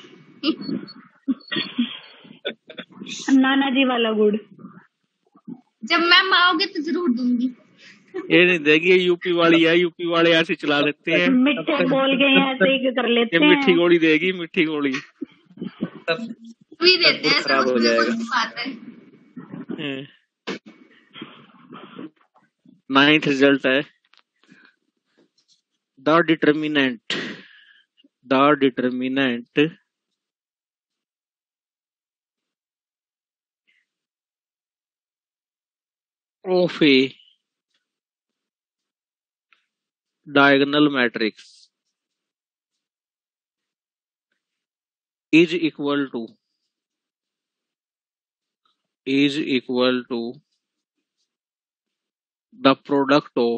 नाना जी वाला गुड़।
जब मैम आओगे तो जरूर दूंगी।
ये नहीं देगी, ये यूपी वाली है, यूपी वाले ऐसे चला देते हैं।
मिठे बोल के ऐसे ही कर लेते
ये
हैं।
मीठी गोली देगी, मीठी गोली।
भी देते हैं सर,
खराब हो
उसमें
जाएगा।
कौन सी बात है।
9th रिजल्ट है। The determinant of a diagonal matrix is equal to the product of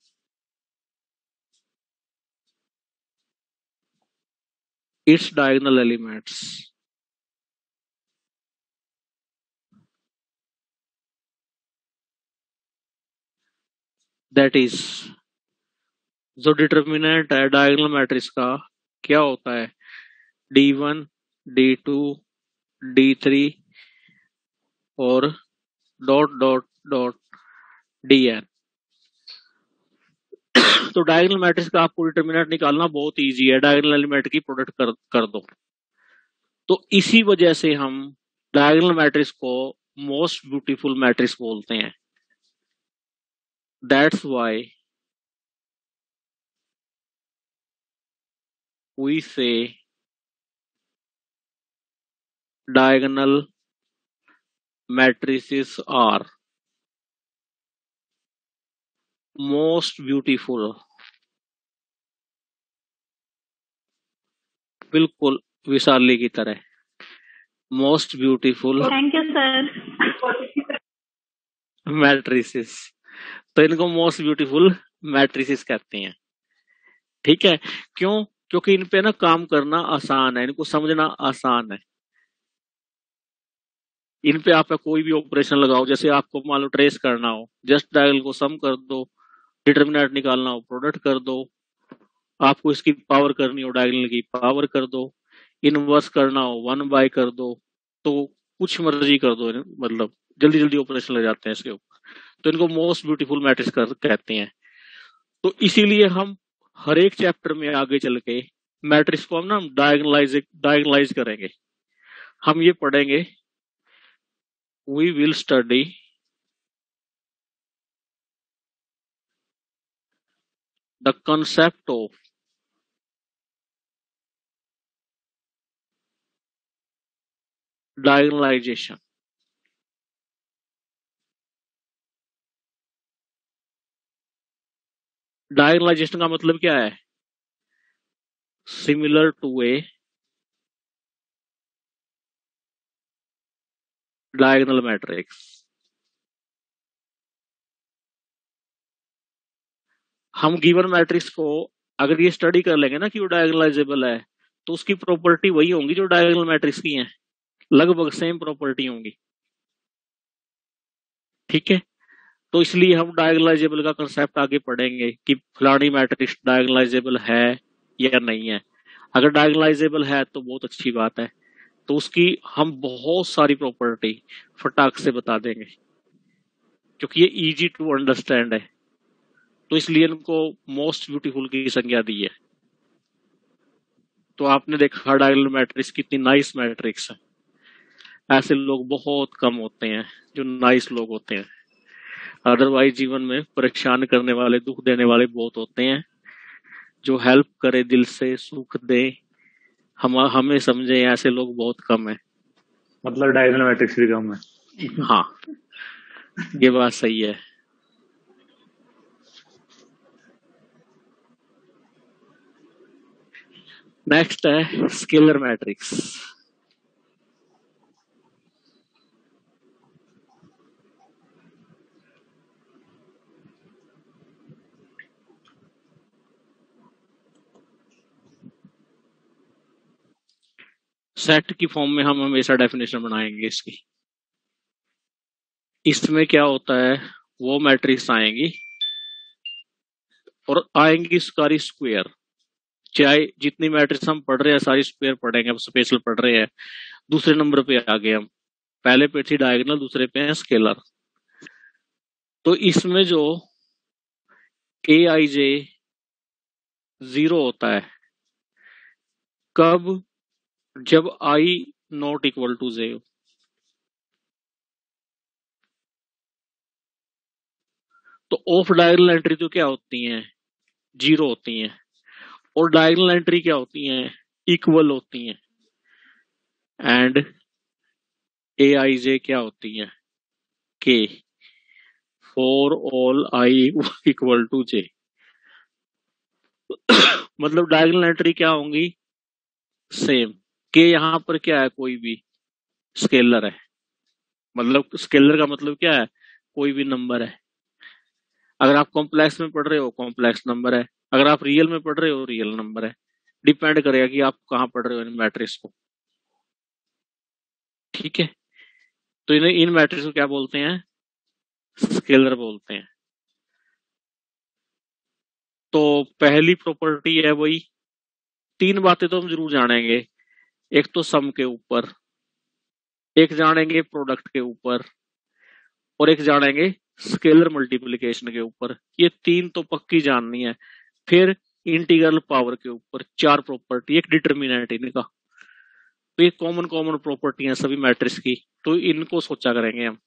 its diagonal elements. That is, जो डिटर्मिनेंट है डायगोनल मैट्रिक्स का क्या होता है, D1, D2, D3 और डॉट डॉट डॉट Dn। तो डायगोनल मैट्रिक्स का आपको डिटर्मिनेंट निकालना बहुत इजी है, डायगोनल एलिमेंट की प्रोडक्ट कर दो। तो इसी वजह से हम डायगोनल मैट्रिक्स को मोस्ट ब्यूटीफुल मैट्रिक्स बोलते हैं। That's why we say diagonal matrices are most beautiful। बिल्कुल विशाली की तरह most beautiful
thank you sir.
Matrices. तो इनको मोस्ट ब्यूटीफुल मैट्रिसेस कहते हैं। ठीक है, क्यों? क्योंकि इन पे ना काम करना आसान है, इनको समझना आसान है। इन पे आप कोई भी ऑपरेशन लगाओ, जैसे आपको मान लो ट्रेस करना हो, जस्ट डायगोनल को सम कर दो, डिटर्मिनेंट निकालना हो प्रोडक्ट कर दो, आपको इसकी पावर करनी हो डायगोनल की पावर कर दो, इनवर्स करना हो 1/, कर दो, तो कुछ मर्जी कर दो, मतलब जल्दी जल्दी ऑपरेशन लग जाते हैं इसके ऊपर। तो इनको मोस्ट ब्यूटीफुल मैट्रिक्स कहते हैं। तो इसीलिए हम हर एक चैप्टर में आगे चल के मैट्रिक्स को हम ना डायगोनलाइज करेंगे। हम ये पढ़ेंगे, we will study the concept of diagonalization। डायगोनलाइजेशन का मतलब क्या है? Similar to a diagonal matrix. हम गिवन मैट्रिक्स को अगर ये स्टडी कर लेंगे ना कि वो डायगोनलाइजेबल है, तो उसकी प्रॉपर्टी वही होंगी जो डायगोनल मैट्रिक्स की हैं, लगभग सेम प्रॉपर्टी होंगी। ठीक है, तो इसलिए हम डायगोनलाइजेबल का कंसेप्ट आगे पढ़ेंगे कि फलानी मैट्रिक्स डायगोनलाइजेबल है या नहीं है। अगर डायगोनलाइजेबल है तो बहुत अच्छी बात है, तो उसकी हम बहुत सारी प्रॉपर्टी फटाक से बता देंगे, क्योंकि ये इजी टू अंडरस्टैंड है। तो इसलिए इनको मोस्ट ब्यूटीफुल की संज्ञा दी है। तो आपने देखा डायगोनल मैट्रिक्स कितनी नाइस मैट्रिक्स है। ऐसे लोग बहुत कम होते हैं जो नाइस लोग होते हैं, अदरवाइज जीवन में परेशान करने वाले, दुख देने वाले बहुत होते हैं। जो हेल्प करे, दिल से सुख दे, हमें समझे, ऐसे लोग बहुत कम है।
मतलब डायगोनल मैट्रिक्स भी कम है।
हाँ, ये बात सही है। नेक्स्ट है स्केलर मैट्रिक्स। सेट की फॉर्म में हम हमेशा डेफिनेशन बनाएंगे इसकी। इसमें क्या होता है, वो मैट्रिक्स आएंगी और आएंगी सारी स्क्वायर। चाहे जितनी मैट्रिक्स हम पढ़ रहे हैं सारी स्क्वायर पढ़ेंगे, हम स्पेशल पढ़ रहे हैं। दूसरे नंबर पे आ गए हम, पहले पे थी डायगोनल, दूसरे पे है स्केलर। तो इसमें जो Aij 0 होता है, कब? जब I नॉट इक्वल टू 0। तो ऑफ डायगोनल एंट्री तो क्या होती हैं? 0 होती हैं। और डायगोनल एंट्री क्या होती हैं? इक्वल होती हैं। एंड Aij क्या होती हैं? K। For all i equal to j. मतलब डायगोनल एंट्री क्या होंगी, सेम। के यहाँ पर क्या है, कोई भी स्केलर है। मतलब स्केलर का मतलब क्या है, कोई भी नंबर है। अगर आप कॉम्प्लेक्स में पढ़ रहे हो कॉम्प्लेक्स नंबर है, अगर आप रियल में पढ़ रहे हो रियल नंबर है। डिपेंड करेगा कि आप कहाँ पढ़ रहे हो इन मैट्रिक्स को। ठीक है, तो इन्हें इन मैट्रिक्स को क्या बोलते हैं, स्केलर बोलते हैं। तो पहली प्रॉपर्टी है वही, तीन बातें तो हम जरूर जानेंगे। एक तो सम के ऊपर, एक जानेंगे प्रोडक्ट के ऊपर, और एक जानेंगे स्केलर मल्टीप्लिकेशन के ऊपर। ये तीन तो पक्की जाननी है। फिर इंटीग्रल पावर के ऊपर चार प्रॉपर्टी, एक डिटर्मिनेंट इनका। तो ये कॉमन कॉमन प्रॉपर्टी है सभी मैट्रिक्स की, तो इनको सोचा करेंगे हम।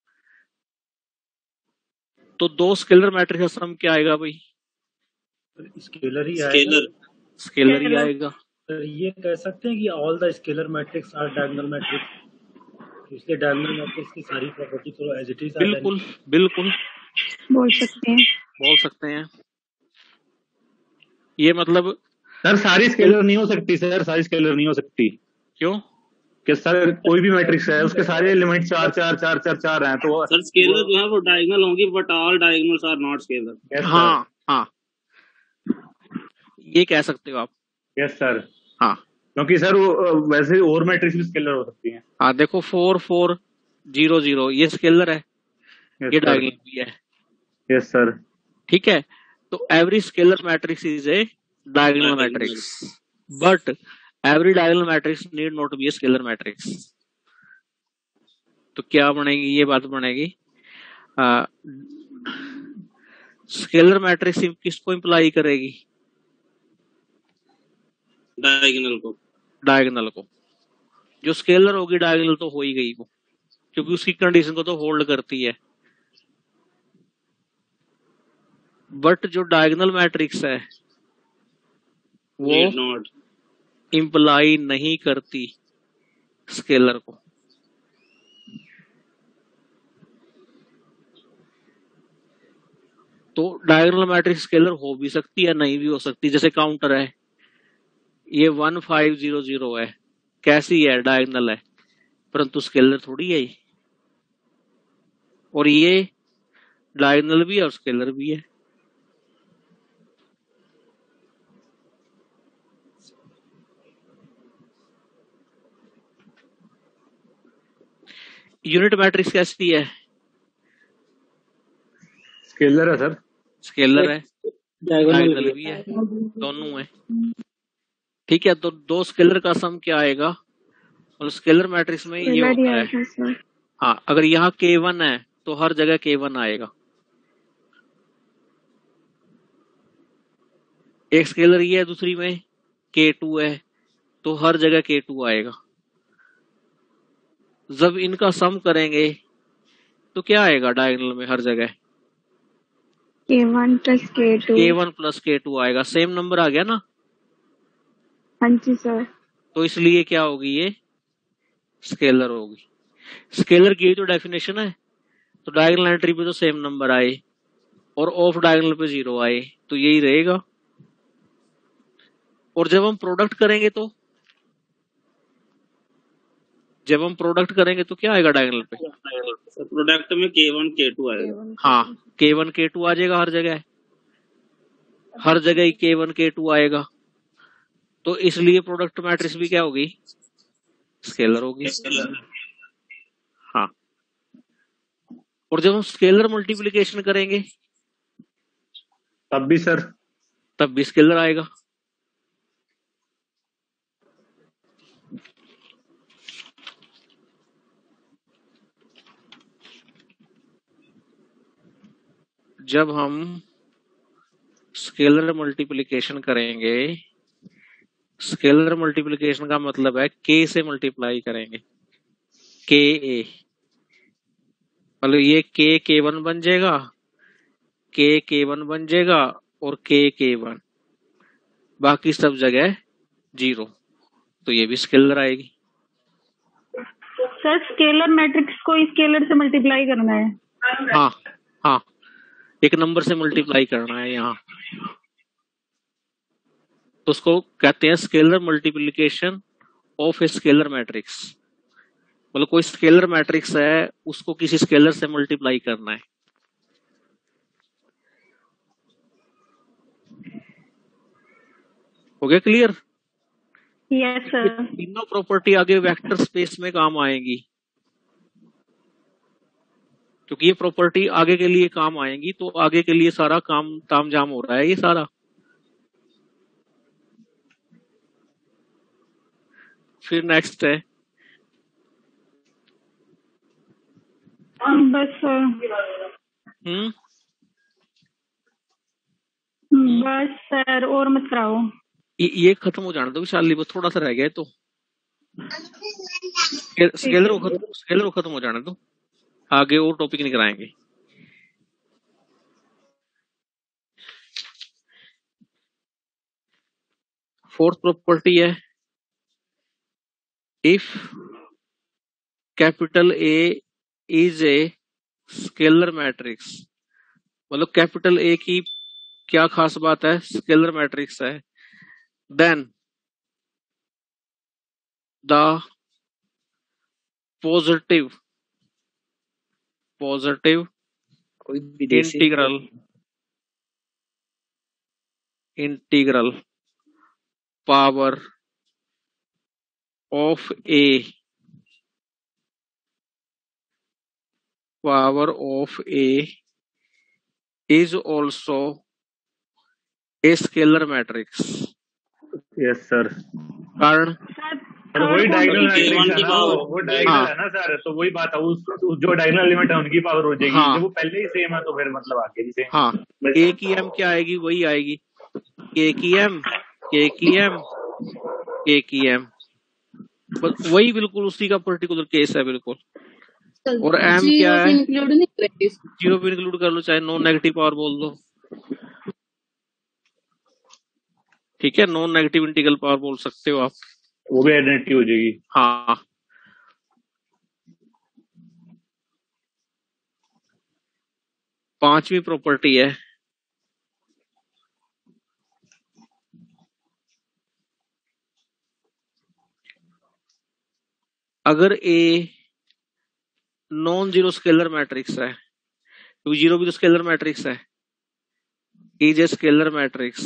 तो दो स्केलर मैट्रिक्स का सम क्या आएगा भाई,
स्केलर ही आएगा।
स्केलर ही आएगा।
सर ये कह सकते हैं कि all the scalar matrix are diagonal matrix, इसलिए डायगोनल मैट्रिक्स की सारी प्रॉपर्टी तो एज इट इज
बिल्कुल बिल्कुल
बोल सकते हैं।
बोल सकते हैं। ये मतलब
सर सारी स्केलर नहीं हो सकती, सर सारी स्केलर नहीं हो सकती।
क्यों,
कि सर कोई भी मैट्रिक्स है उसके सारे एलिमेंट चार चार चार चार चार हैं, तो
सर स्केलर जो है वो डायगोनल होंगी, but all diagonals are not scalar.
हाँ हाँ, ये कह सकते हो आप।
Yes sir.
हाँ,
क्योंकि सर वो वैसे और मैट्रिक्स भी स्केलर हो सकती हैं।
हाँ देखो 4 4 0 0 ये स्केलर है, ये डायगोनल भी है।
Yes sir.
ठीक है, तो every scalar matrix is a diagonal matrix, but every diagonal matrix need not be a scalar matrix. तो क्या बनेगी, ये बात बनेगी, स्केलर मैट्रिक्स किसको इंप्लाई करेगी,
डायगोनल को।
डायगोनल को। जो स्केलर होगी डायगोनल तो हो ही गई वो, क्योंकि उसकी कंडीशन को तो होल्ड करती है। बट जो डायगोनल मैट्रिक्स है वो इंप्लाई नहीं करती स्केलर को। तो डायगोनल मैट्रिक्स स्केलर हो भी सकती है, नहीं भी हो सकती। जैसे काउंटर है, ये 1 5 0 0 है, कैसी है, डायगोनल है, परंतु स्केलर थोड़ी है। और ये डायगोनल भी है और स्केलर भी है। यूनिट मैट्रिक्स कैसी है,
स्केलर है सर।
स्केलर है, डायगोनल भी है, दोनों है। ठीक है, तो दो स्केलर का सम क्या आएगा, और स्केलर मैट्रिक्स में ये होता है। हाँ, अगर यहाँ K1 है तो हर जगह K1 आएगा। एक स्केलर ये है, दूसरी में K2 है तो हर जगह K2 आएगा। जब इनका सम करेंगे तो क्या आएगा डायगोनल में हर जगह,
K1 plus K2।
K1 plus K2 आएगा। सेम नंबर आ गया ना।
हाँ जी सर।
तो इसलिए क्या होगी, ये स्केलर होगी। स्केलर की तो डेफिनेशन है, तो डायगोनल एंट्री पे तो सेम नंबर आए और ऑफ डायगोनल पे 0 आए, तो यही रहेगा। और जब हम प्रोडक्ट करेंगे तो, जब हम प्रोडक्ट करेंगे तो क्या आएगा डायगोनल पे,
प्रोडक्ट में K1 K2 आएगा।
हाँ, K1 K2 आ जाएगा हर जगह, हर जगह ही K1 K2 आएगा। तो इसलिए प्रोडक्ट मैट्रिक्स भी क्या होगी, स्केलर होगी। हाँ, और जब हम स्केलर मल्टीप्लिकेशन करेंगे
तब भी सर,
तब भी स्केलर आएगा। जब हम स्केलर मल्टीप्लिकेशन करेंगे, स्केलर मल्टीप्लिकेशन का मतलब है K से मल्टीप्लाई करेंगे, KA। मतलब ये K1 बन जाएगा, K1 बन जाएगा और K1, बाकी सब जगह 0, तो ये भी स्केलर आएगी।
सर स्केलर मैट्रिक्स को स्केलर से मल्टीप्लाई करना है।
हाँ हाँ, एक नंबर से मल्टीप्लाई करना है यहाँ, तो उसको कहते हैं scalar multiplication of a scalar matrix. मतलब कोई स्केलर मैट्रिक्स है, उसको किसी स्केलर से मल्टीप्लाई करना है। हो गया क्लियर?
Yes sir.
तीनों प्रॉपर्टी आगे वेक्टर स्पेस में काम आएगी, क्योंकि ये प्रॉपर्टी आगे के लिए काम आएंगी, तो आगे के लिए सारा काम तामझाम हो रहा है ये सारा। फिर नेक्स्ट है
बस सर। बस सर, और मत कराओ।
ये खत्म हो जाने दो विशाली, बस थोड़ा सा रह गया है, तो स्केलर को खत्म हो जाने दो, आगे और टॉपिक नहीं कराएंगे। फोर्थ प्रॉपर्टी है, if capital A is a scalar matrix. मतलब कैपिटल ए की क्या खास बात है, स्केलर मैट्रिक्स है, then the positive integral power of A is also a scalar matrix।
Yes sir.
कारण
वही डायगोनल मैट्रिक्स है ना, वो डायगोनल है ना सर, तो वही बात है, उस जो डायगोनल एलिमेंट है उनकी पावर हो जाएगी। जब वो पहले ही सेम है तो फिर मतलब आगे भी सेम।
हाँ, ए की एम क्या आएगी, वही आएगी, के की एम, वही बिल्कुल उसी का पर्टिकुलर केस है बिल्कुल। और एम क्या है, जीरो भी इंक्लूड कर लो, चाहे नॉन नेगेटिव पावर बोल दो, ठीक है, नॉन नेगेटिव इंटीग्रल पावर बोल सकते हो आप,
वो भी आइडेंटिटी हो जाएगी।
हाँ। पांचवी प्रॉपर्टी है, अगर a non zero scalar matrix है, क्योंकि जीरो भी तो स्केलर मैट्रिक्स है, is a scalar matrix,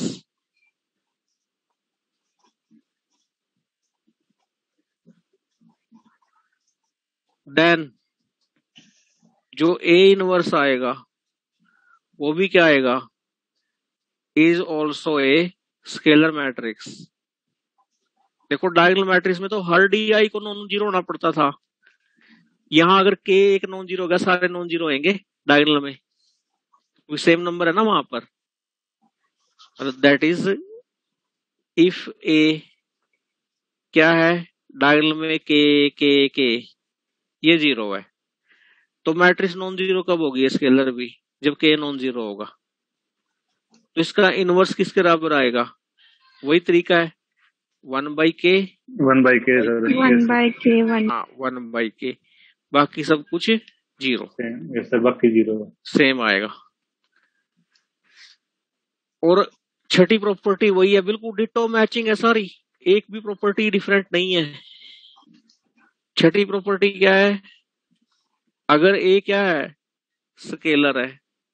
then जो ए इनवर्स आएगा वो भी क्या आएगा, is also a scalar matrix. देखो डायगोनल मैट्रिक्स में तो हर डी आई को नॉन जीरो होना पड़ता था, यहां अगर के एक नॉन जीरो होगा, सारे नॉन जीरो होंगे डायगोनल में, सेम नंबर है ना वहां पर। दैट इज इफ ए क्या है, डायगोनल में के ये जीरो है, तो मैट्रिक्स नॉन जीरो कब होगी, स्केलर भी, जब के नॉन जीरो होगा। तो इसका इनवर्स किसके बराबर आएगा, वही तरीका है, 1/k, बाकी सब कुछ जीरो,
बाकी जीरो
सेम आएगा। और छठी प्रॉपर्टी वही है, बिल्कुल डिटो मैचिंग है सारी, एक भी प्रॉपर्टी डिफरेंट नहीं है। छठी प्रॉपर्टी क्या है, अगर ए क्या है, स्केलर है,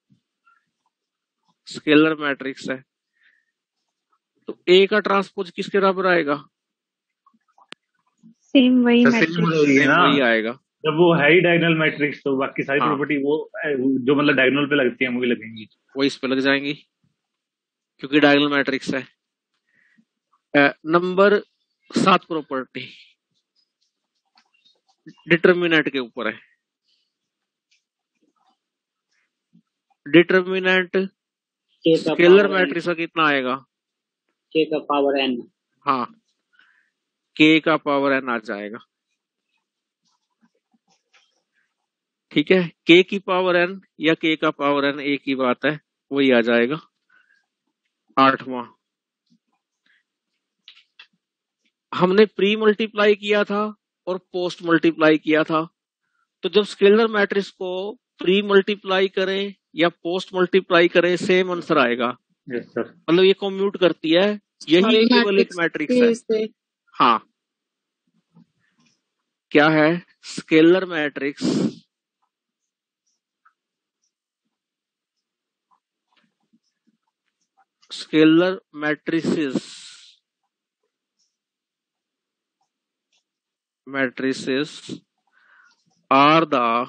स्केलर मैट्रिक्स है, तो ए का ट्रांसपोज किसके बराबर आएगा,
सेम वही मैट्रिक्स
वही आएगा।
जब वो है ही डायगोनल मैट्रिक्स, तो बाकी सारी प्रॉपर्टी वो जो मतलब डायगोनल पे लगती है वो भी लगेंगी, वो
इस पे लग जाएंगी, क्योंकि डायगोनल मैट्रिक्स है। नंबर 7 प्रॉपर्टी डिटर्मिनेंट के ऊपर है। डिटर्मिनेंट स्केलर मैट्रिक्स का कितना आएगा,
के का पावर n।
हाँ, के का पावर n आ जाएगा, ठीक है, के की पावर n या के का पावर n एक ही बात है, वही आ जाएगा। 8वां, हमने प्री मल्टीप्लाई किया था और पोस्ट मल्टीप्लाई किया था, तो जब स्केलर मैट्रिक्स को प्री मल्टीप्लाई करें या पोस्ट मल्टीप्लाई करें सेम आंसर आएगा।
Yes sir.
मतलब ये कम्यूट करती है, यही केवल एक मैट्रिक्स है। हाँ, क्या है? Scalar matrix scalar matrices are the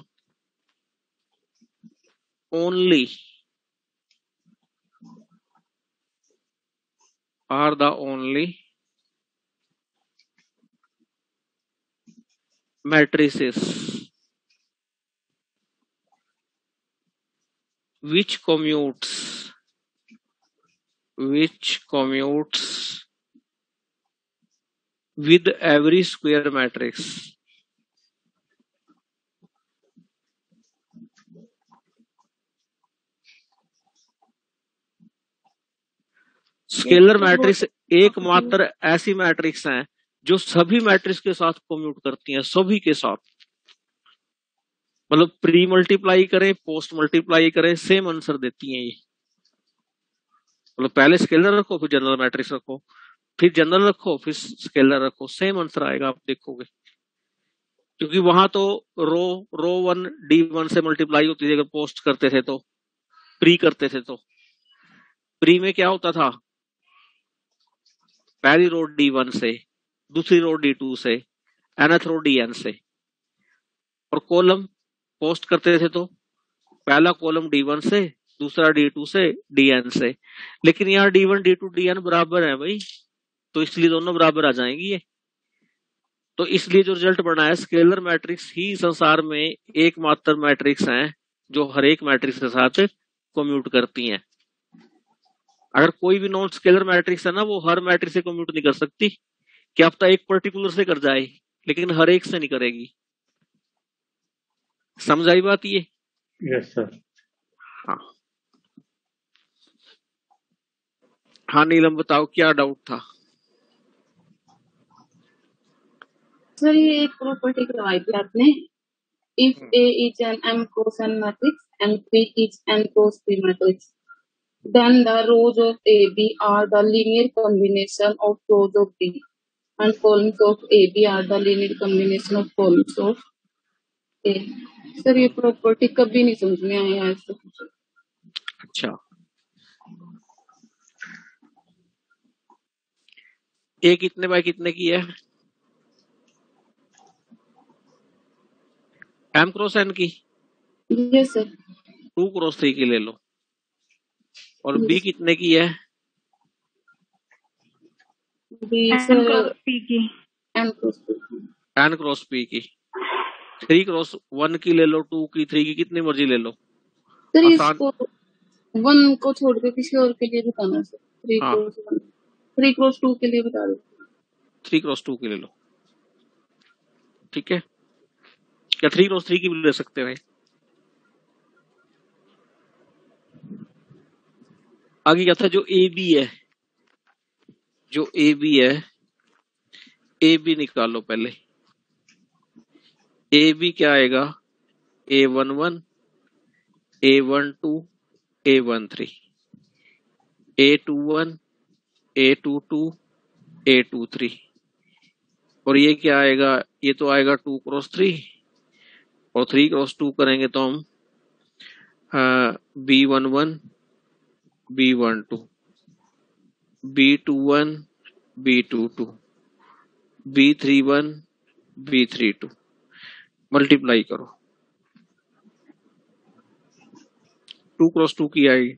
only matrices which commutes with every square matrix. Scalar matrix एकमात्र ऐसी मैट्रिक्स हैं जो सभी मैट्रिक्स के साथ कम्यूट करती हैं, सभी के साथ। मतलब प्री मल्टीप्लाई करें, पोस्ट मल्टीप्लाई करें, सेम आंसर देती हैं ये। मतलब पहले स्केलर रखो, फिर जनरल मैट्रिक्स रखो, फिर जनरल रखो, फिर स्केलर रखो, सेम आंसर आएगा, आप देखोगे। क्योंकि वहां तो रो 1 D1 से मल्टीप्लाई होती थी अगर पोस्ट करते थे तो, प्री करते थे तो। प्री में क्या होता था? पहली रो D1 से, दूसरी रो D2 से, nth रो DN से। और कॉलम पोस्ट करते थे तो पहला कॉलम D1 से, दूसरा D2 से, DN से। लेकिन यहाँ D1 D2 DN बराबर है भाई, तो इसलिए दोनों बराबर आ जाएंगी ये। तो इसलिए जो रिजल्ट बना है, स्केलर मैट्रिक्स ही संसार में एकमात्र मैट्रिक्स हैं जो हर एक मैट्रिक्स के साथ कम्यूट करती हैं। अगर कोई भी नॉन स्केलर मैट्रिक्स है ना, वो हर मैट्रिक्स से कम्यूट नहीं कर सकती। क्या पता एक पर्टिकुलर से कर जाए, लेकिन हर एक से नहीं करेगी। समझ आई बात ये?
Yes sir.
हाँ हाँ, नीलम बताओ क्या डाउट था?
सर ये एक प्रॉपर्टी करवाई थी आपने, if A is an M cross N matrix and P is N cross P matrix, then the rows of AB are the linear combination of rows of B and columns of AB are the linear combination of columns of A. Sir ये property कभी नहीं समझ में आया ऐसा।
अच्छा, ए कितने bye कितने की है? M क्रॉस N की?
Yes sir.
2 क्रॉस 3 की ले लो। और B कितने की है?
N क्रॉस P की।
N क्रॉस P की। 3 क्रॉस 1 की ले लो, 2 की, 3 की, कितनी मर्जी ले लो।
सर इसको 1 को छोड़ के किसी और के लिए बताना सर। 3 क्रॉस 2 के लिए बता दो।
3 क्रॉस 2 की ले लो, ठीक है। क्या 3 क्रॉस 3 की भी ले सकते हैं? आगे क्या था? जो AB है, AB निकालो पहले। AB क्या आएगा? A11, A12, A13, A21, A22, A23। और ये क्या आएगा? ये तो आएगा 2 क्रॉस 3, और 3 क्रॉस 2 करेंगे तो हम B11, B12, B21, B22, B31, B32। Multiply करो, 2 क्रॉस 2 की आएगी।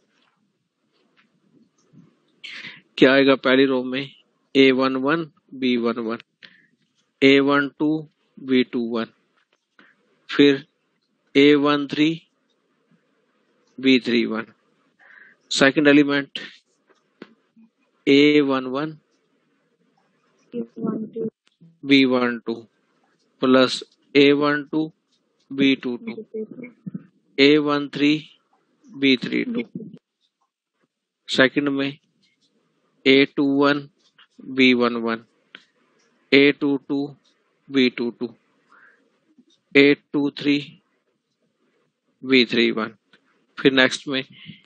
क्या आएगा? पहली रो में A11, B11, A12, B21, फिर A13, B31। Second element A11, B12 plus A12, B22, A13, B32। Second में A21, B11, A22, B22, A23, B31। फिर नेक्स्ट में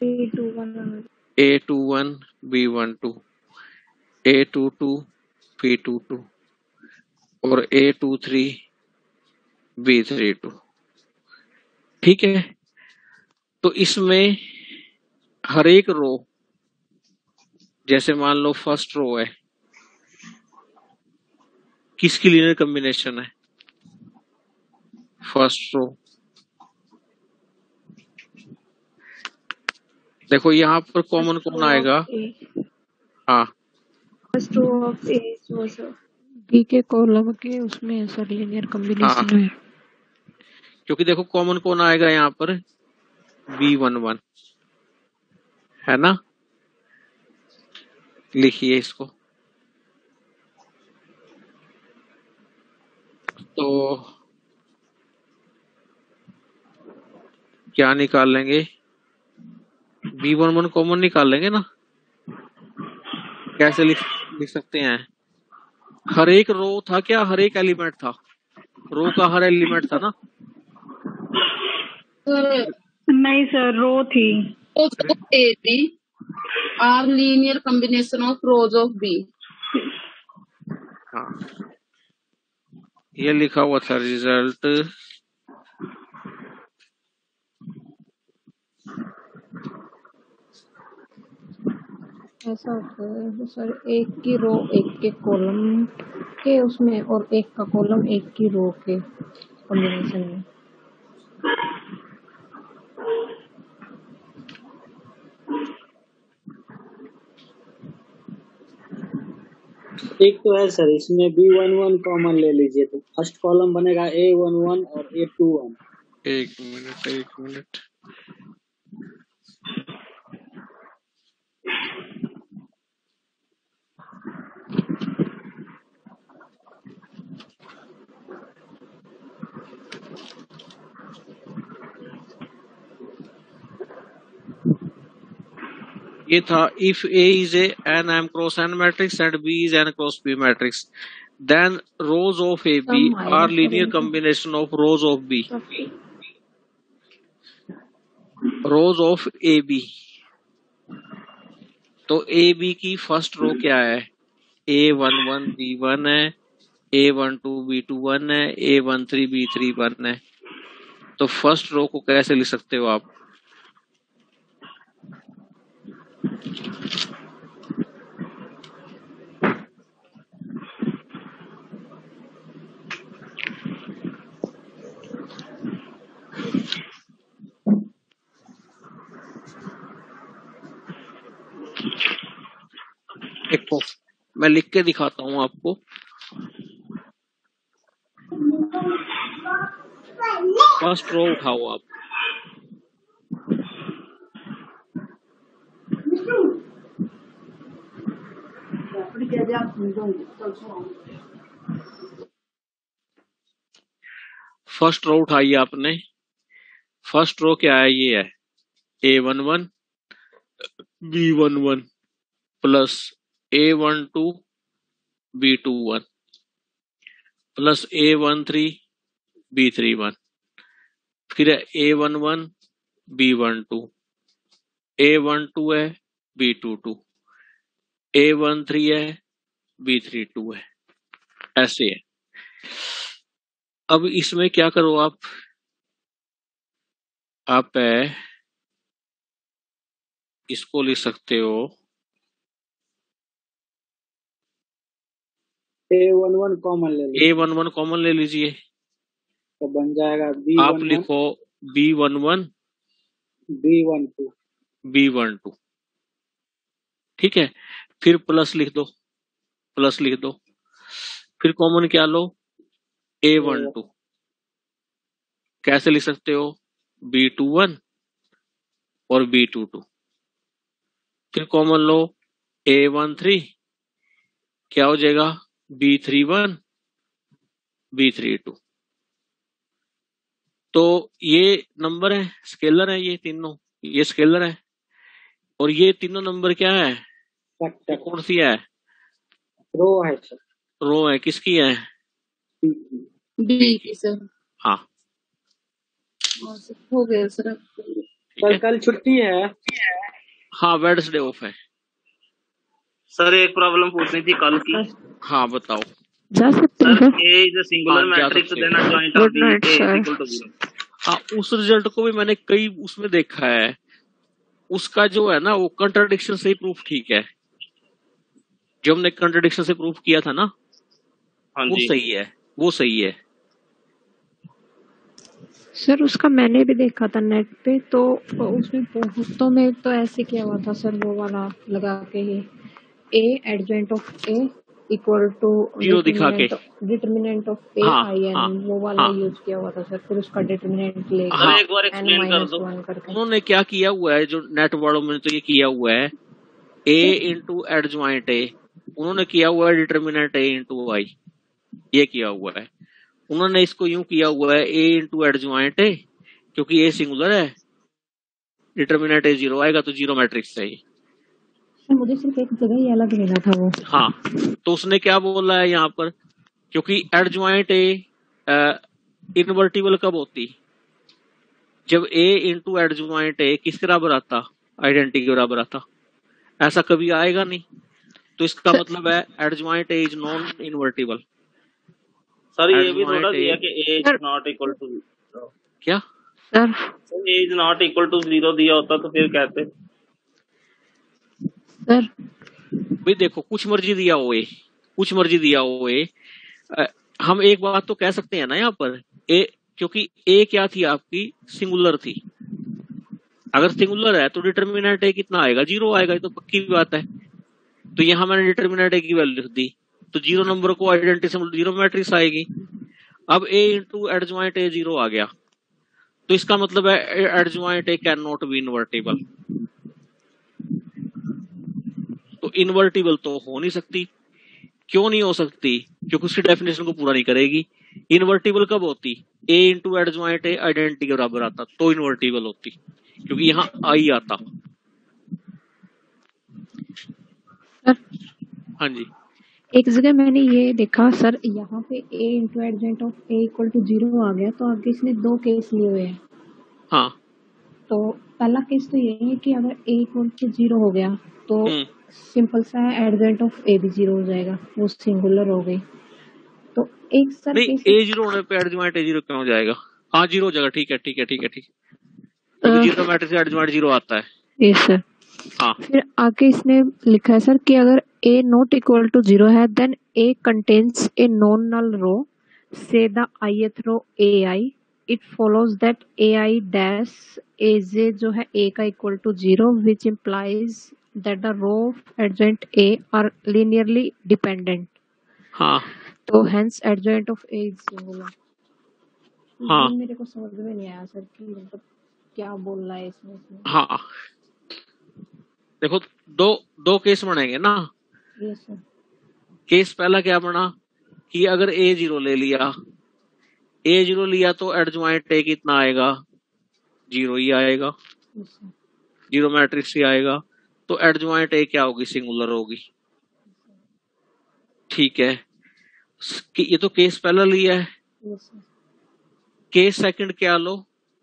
A21 B12 A22 B22 और A23 B32। ठीक है, तो इसमें हर एक रो, जैसे मान लो फर्स्ट रो है, किसकी लीनियर कॉम्बिनेशन है? First row. देखो यहाँ पर कॉमन कौन आएगा? हाँ,
first row of A B के कॉलम के उसमें सर लीनियर कॉम्बिनेशन है।
क्योंकि देखो कॉमन कौन आएगा यहाँ पर? B11 है ना। लिखिए इसको। तो क्या निकाल लेंगे? B11 कॉमन निकाल लेंगे ना। कैसे लिख सकते हैं? हर एक रो था क्या? हर एक एलिमेंट था? रो का हर एलिमेंट था ना?
नहीं सर, रो थी।
A B are linear combination of rows of B।
हाँ, ये लिखा हुआ था रिजल्ट।
ऐसा होता है सर, एक की रो एक के कॉलम के उसमें और एक का कॉलम एक की रो के कॉम्बिनेशन में।
एक तो है सर, इसमें B11 कॉमन ले लीजिए तो फर्स्ट कॉलम बनेगा A11 और A21।
एक मिनट। ये था if A is an M cross N matrix and B is N cross B matrix, then rows of AB are linear combination of rows of B. Rows of AB। तो AB की first row क्या है? A11 B1 है, A12 B21 है, A13 B31 है। तो first row को कैसे लिख सकते हो आप? देखो मैं लिख के दिखाता हूं आपको। फर्स्ट रो उठाओ आप। फर्स्ट रो उठाइए आपने। फर्स्ट रो क्या है? ये है A11 B11 plus A12 B21 plus A13 B31, फिर है A11 B12, A12 है B22, A13 है B32 है। ऐसे है। अब इसमें क्या करो आप इसको लिख सकते हो
A11 कॉमन ले लीजिए।
A11 कॉमन ले लीजिए
तो बन जाएगा B11,
आप लिखो B11 B12। ठीक है, फिर प्लस लिख दो, फिर कॉमन क्या लो? A12। कैसे लिख सकते हो? B21 और B22। फिर कॉमन लो A13, क्या हो जाएगा? B31 B32। तो ये नंबर है, स्केलर है, ये तीनों, ये स्केलर है। और ये तीनों नंबर क्या है? कौन सी है?
रो है सर।
रो है, किसकी है?
बी की सर।
हाँ,
हो गया सर।
सर कल छुट्टी है।
हाँ वेडनेसडे ऑफ है।
सर एक प्रॉब्लम पूछनी थी कल की।
हाँ बताओ।
जा सकते हैं
sir
sir.
A is a singular matrix then joint of
good
B
night
A
sir.
Equal to 0।
हाँ उस रिजल्ट को भी मैंने कई उसमें देखा है, उसका जो है ना वो कंट्राडिक्शन से ही प्रूफ ठीक है। जो हमने कंट्राडिक्शन से प्रूफ किया था ना,
हाँ
वो
जी
सही है, वो सही है।
सर उसका मैंने भी देखा था नेट पे, तो उसमें बहुतों में तो ऐसे किया हुआ था सर, वो वाला लगा के ही A adjoint of A equal to
zero दिखा के।
डिटरमिनेंट ऑफ ए
हाँ
आई एन,
हाँ
वो वाला
हाँ
यूज किया हुआ था सर। फिर उसका डिटरमिनेंट लेके
हाँ।
एक बार
एन
एक्सप्लेन कर
माइनस
दो।
1 करके।
उन्होंने क्या किया हुआ है, जो नेट वालों में तो ये किया हुआ है ए इंटू एडजॉइंट ए, उन्होंने किया हुआ है डिटरमिनेंट ए इंटू आई, ये किया हुआ है। उन्होंने इसको यूं किया हुआ है ए इंटू एडजॉइंट ए, क्योंकि ए सिंगुलर है, डिटरमिनेंट ए 0 आएगा तो 0 मैट्रिक्स है ये।
मुझे सिर्फ एक जगह ही अलग लेना था वो।
हाँ तो उसने क्या बोला है यहाँ पर, क्योंकि एडजॉइंट ए इनवर्टिबल कब होती, जब ए इंटू एडजॉइंट ए किसके बराबर आता, आइडेंटिटी के बराबर आता। ऐसा कभी आएगा नहीं, तो इसका मतलब है adjoint A is non invertible.
Sir ये भी थोड़ा दिया कि A is not equal to
क्या
sir,
A is not equal to 0 दिया होता तो फिर कहते
सर
भाई देखो कुछ मर्जी दिया हो ए, कुछ मर्जी दिया हो ए, हम एक बात तो कह सकते हैं ना यहाँ पर ए, क्योंकि ए क्या थी आपकी, सिंगुलर थी। अगर सिंगुलर है तो डिटरमिनेंट ए कितना आएगा, 0 आएगा, ये तो पक्की बात है। तो यहाँ मैंने डिटरमिनेंट ए की वैल्यू लिख दी, तो 0 नंबर को आइडेंटिटी से 0 मैट्रिक्स आएगी। अब ए इंटू एडजॉइंट ए 0 आ गया, तो इसका मतलब है adjoint A can not be invertible. तो इनवर्टिबल तो हो नहीं सकती। क्यों नहीं हो सकती, क्योंकि उसकी डेफिनेशन को पूरा नहीं करेगी। इनवर्टिबल कब होती, A into adjoint A identity के बराबर आता तो इनवर्टिबल होती, क्योंकि यहाँ आई आता।
सर
हाँ जी,
एक जगह मैंने ये देखा सर, यहाँ पे a into adjoint of a equal to 0 आ गया, तो आगे इसने 2 केस लिए हुए हैं।
हाँ
तो पहला केस तो यही है कि अगर a इक्वल टू 0 हो गया तो सिंपल सा है एडजॉइंट ऑफ a भी 0 हो जाएगा, वो सिंगुलर हो गई। तो एक सर
नहीं, a 0 होने पे एडजॉइंट a 0 क्यों हो जाएगा, हाँ 0 हो जाएगा, ठीक है ठीक है ठीक है ठीक है, 0 मैट्रिक्स एडजॉइंट 0 आता है।
Yes sir.
हाँ
फिर आगे इसने लिखा है सर कि अगर a नॉट इक्वल टू 0 है then a contains a non null row say the ith row ai, it follows that ai dash aj जो है a का equal to 0 which implies that the row of adjoint a are linearly dependent.
हाँ
तो hence adjoint of a is singular.
हाँ
मेरे को समझ में नहीं आया सर कि मतलब क्या बोल रहा है इसमें।
हाँ देखो दो केस बनेंगे ना।
Yes sir.
केस पहला क्या बना कि अगर a 0 ले लिया, a 0 लिया तो एडजॉइंट a कितना आएगा, 0 ही आएगा, 0 मैट्रिक्स ही आएगा, तो एडजॉइंट a क्या होगी, सिंगुलर होगी। ठीक है, ये तो केस पहला लिया है।
Yes sir.
केस सेकंड क्या लो,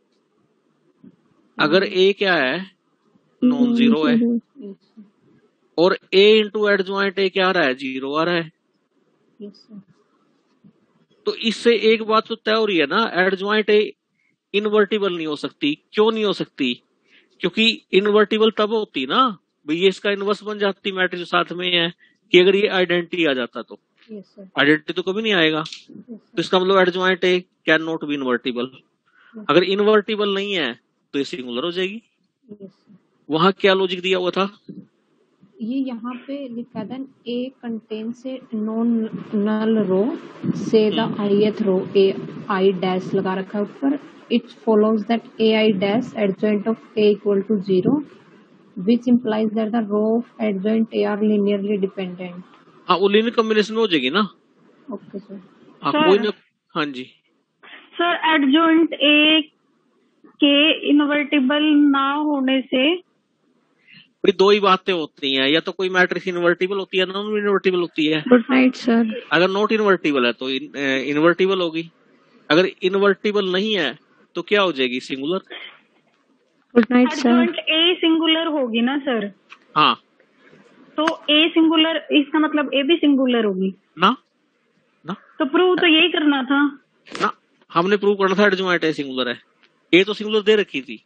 अगर a क्या है, नॉन 0 है, और a इंटू एडजॉइंट a क्या आ रहा है, 0 आ रहा है।
Yes sir.
तो इससे एक बात तो तय हो रही है ना, एडजॉइंट a इनवर्टिबल नहीं हो सकती। क्यों नहीं हो सकती, क्योंकि इनवर्टिबल तब होती ना भाई ये इसका इनवर्स बन जाती मैट्रिक्स साथ में है, कि अगर ये आइडेंटिटी आ जाता तो।
Yes sir.
आइडेंटिटी तो कभी नहीं आएगा, तो इसका मतलब adjoint a can not be invertible. अगर इनवर्टिबल नहीं है तो ये सिंगुलर हो जाएगी।
Yes sir.
वहां क्या लॉजिक दिया हुआ था,
ये यहाँ पे लिखा था a contains a non null row say the ith row a i dash लगा रखा है ऊपर, it follows that a i dash adjoint of a equal to 0 which implies that the row of adjoint a are linearly dependent.
हाँ वो linear combination में हो जाएगी ना।
Okay sir.
हाँ कोई ना। हाँ जी
सर, एडजॉइंट a के इनवर्टिबल ना होने से
भाई दो ही बातें होती हैं, या तो कोई मैट्रिक्स इन्वर्टिबल होती है, नॉन इन्वर्टिबल होती है।
Good night sir.
अगर नॉट इन्वर्टिबल है तो इन्वर्टिबल होगी, अगर इन्वर्टिबल नहीं है तो क्या हो जाएगी, singular.
Good night sir.
Adjoint A singular होगी ना सर?
हाँ,
तो ए सिंगुलर, इसका मतलब ए भी सिंगुलर होगी
ना ना
तो प्रूव तो यही करना था
ना, हमने प्रूव करना था एडजॉइंट ए सिंगुलर है। ए तो सिंगुलर दे रखी थी,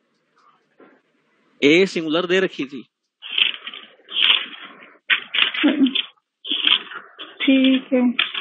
ए सिंगुलर दे रखी थी।
ठीक है,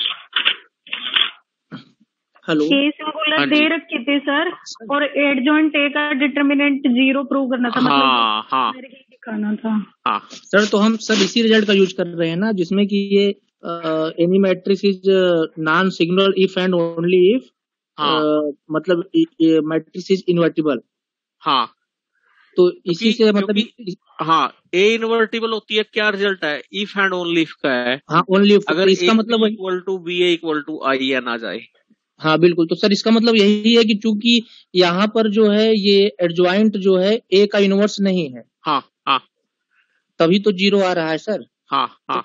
हेलो,
ए सिंगुलर
हाँ
दे
जी,
रखे थे सर, और एडजॉइंट ए का डिटर्मिनेंट 0 प्रूव करना था, मतलब
हाँ हाँ
मेरे ही दिखाना था।
हाँ
सर तो हम सर इसी रिजल्ट का यूज कर रहे हैं ना, जिसमें कि ये any matrix is non singular if and only if, मतलब मैट्रिक्स इज इन्वर्टिबल।
हाँ,
तो इसी से मतलब
हाँ, ए इन्वर्टिबल होती है, क्या रिजल्ट है? इफ एंड ओनली इफ का है।
हाँ, ओनली इफ,
अगर
इसका मतलब
equal to B A equal to I n आ जाए।
हाँ बिल्कुल, तो सर इसका मतलब यही है कि चूंकि यहाँ पर जो है ये एडजॉइंट जो है ए का इनवर्स नहीं है,
हाँ हाँ
तभी तो 0 आ रहा है सर।
हाँ हाँ,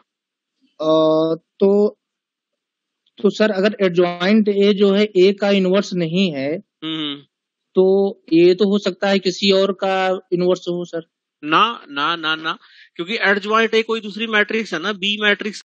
तो सर अगर एडजॉइंट ए जो है ए का इनवर्स नहीं है, तो ये तो हो सकता है किसी और का इनवर्स हो सर।
ना ना ना ना, क्योंकि एडजॉइंट ए कोई दूसरी मैट्रिक्स है ना, बी मैट्रिक्स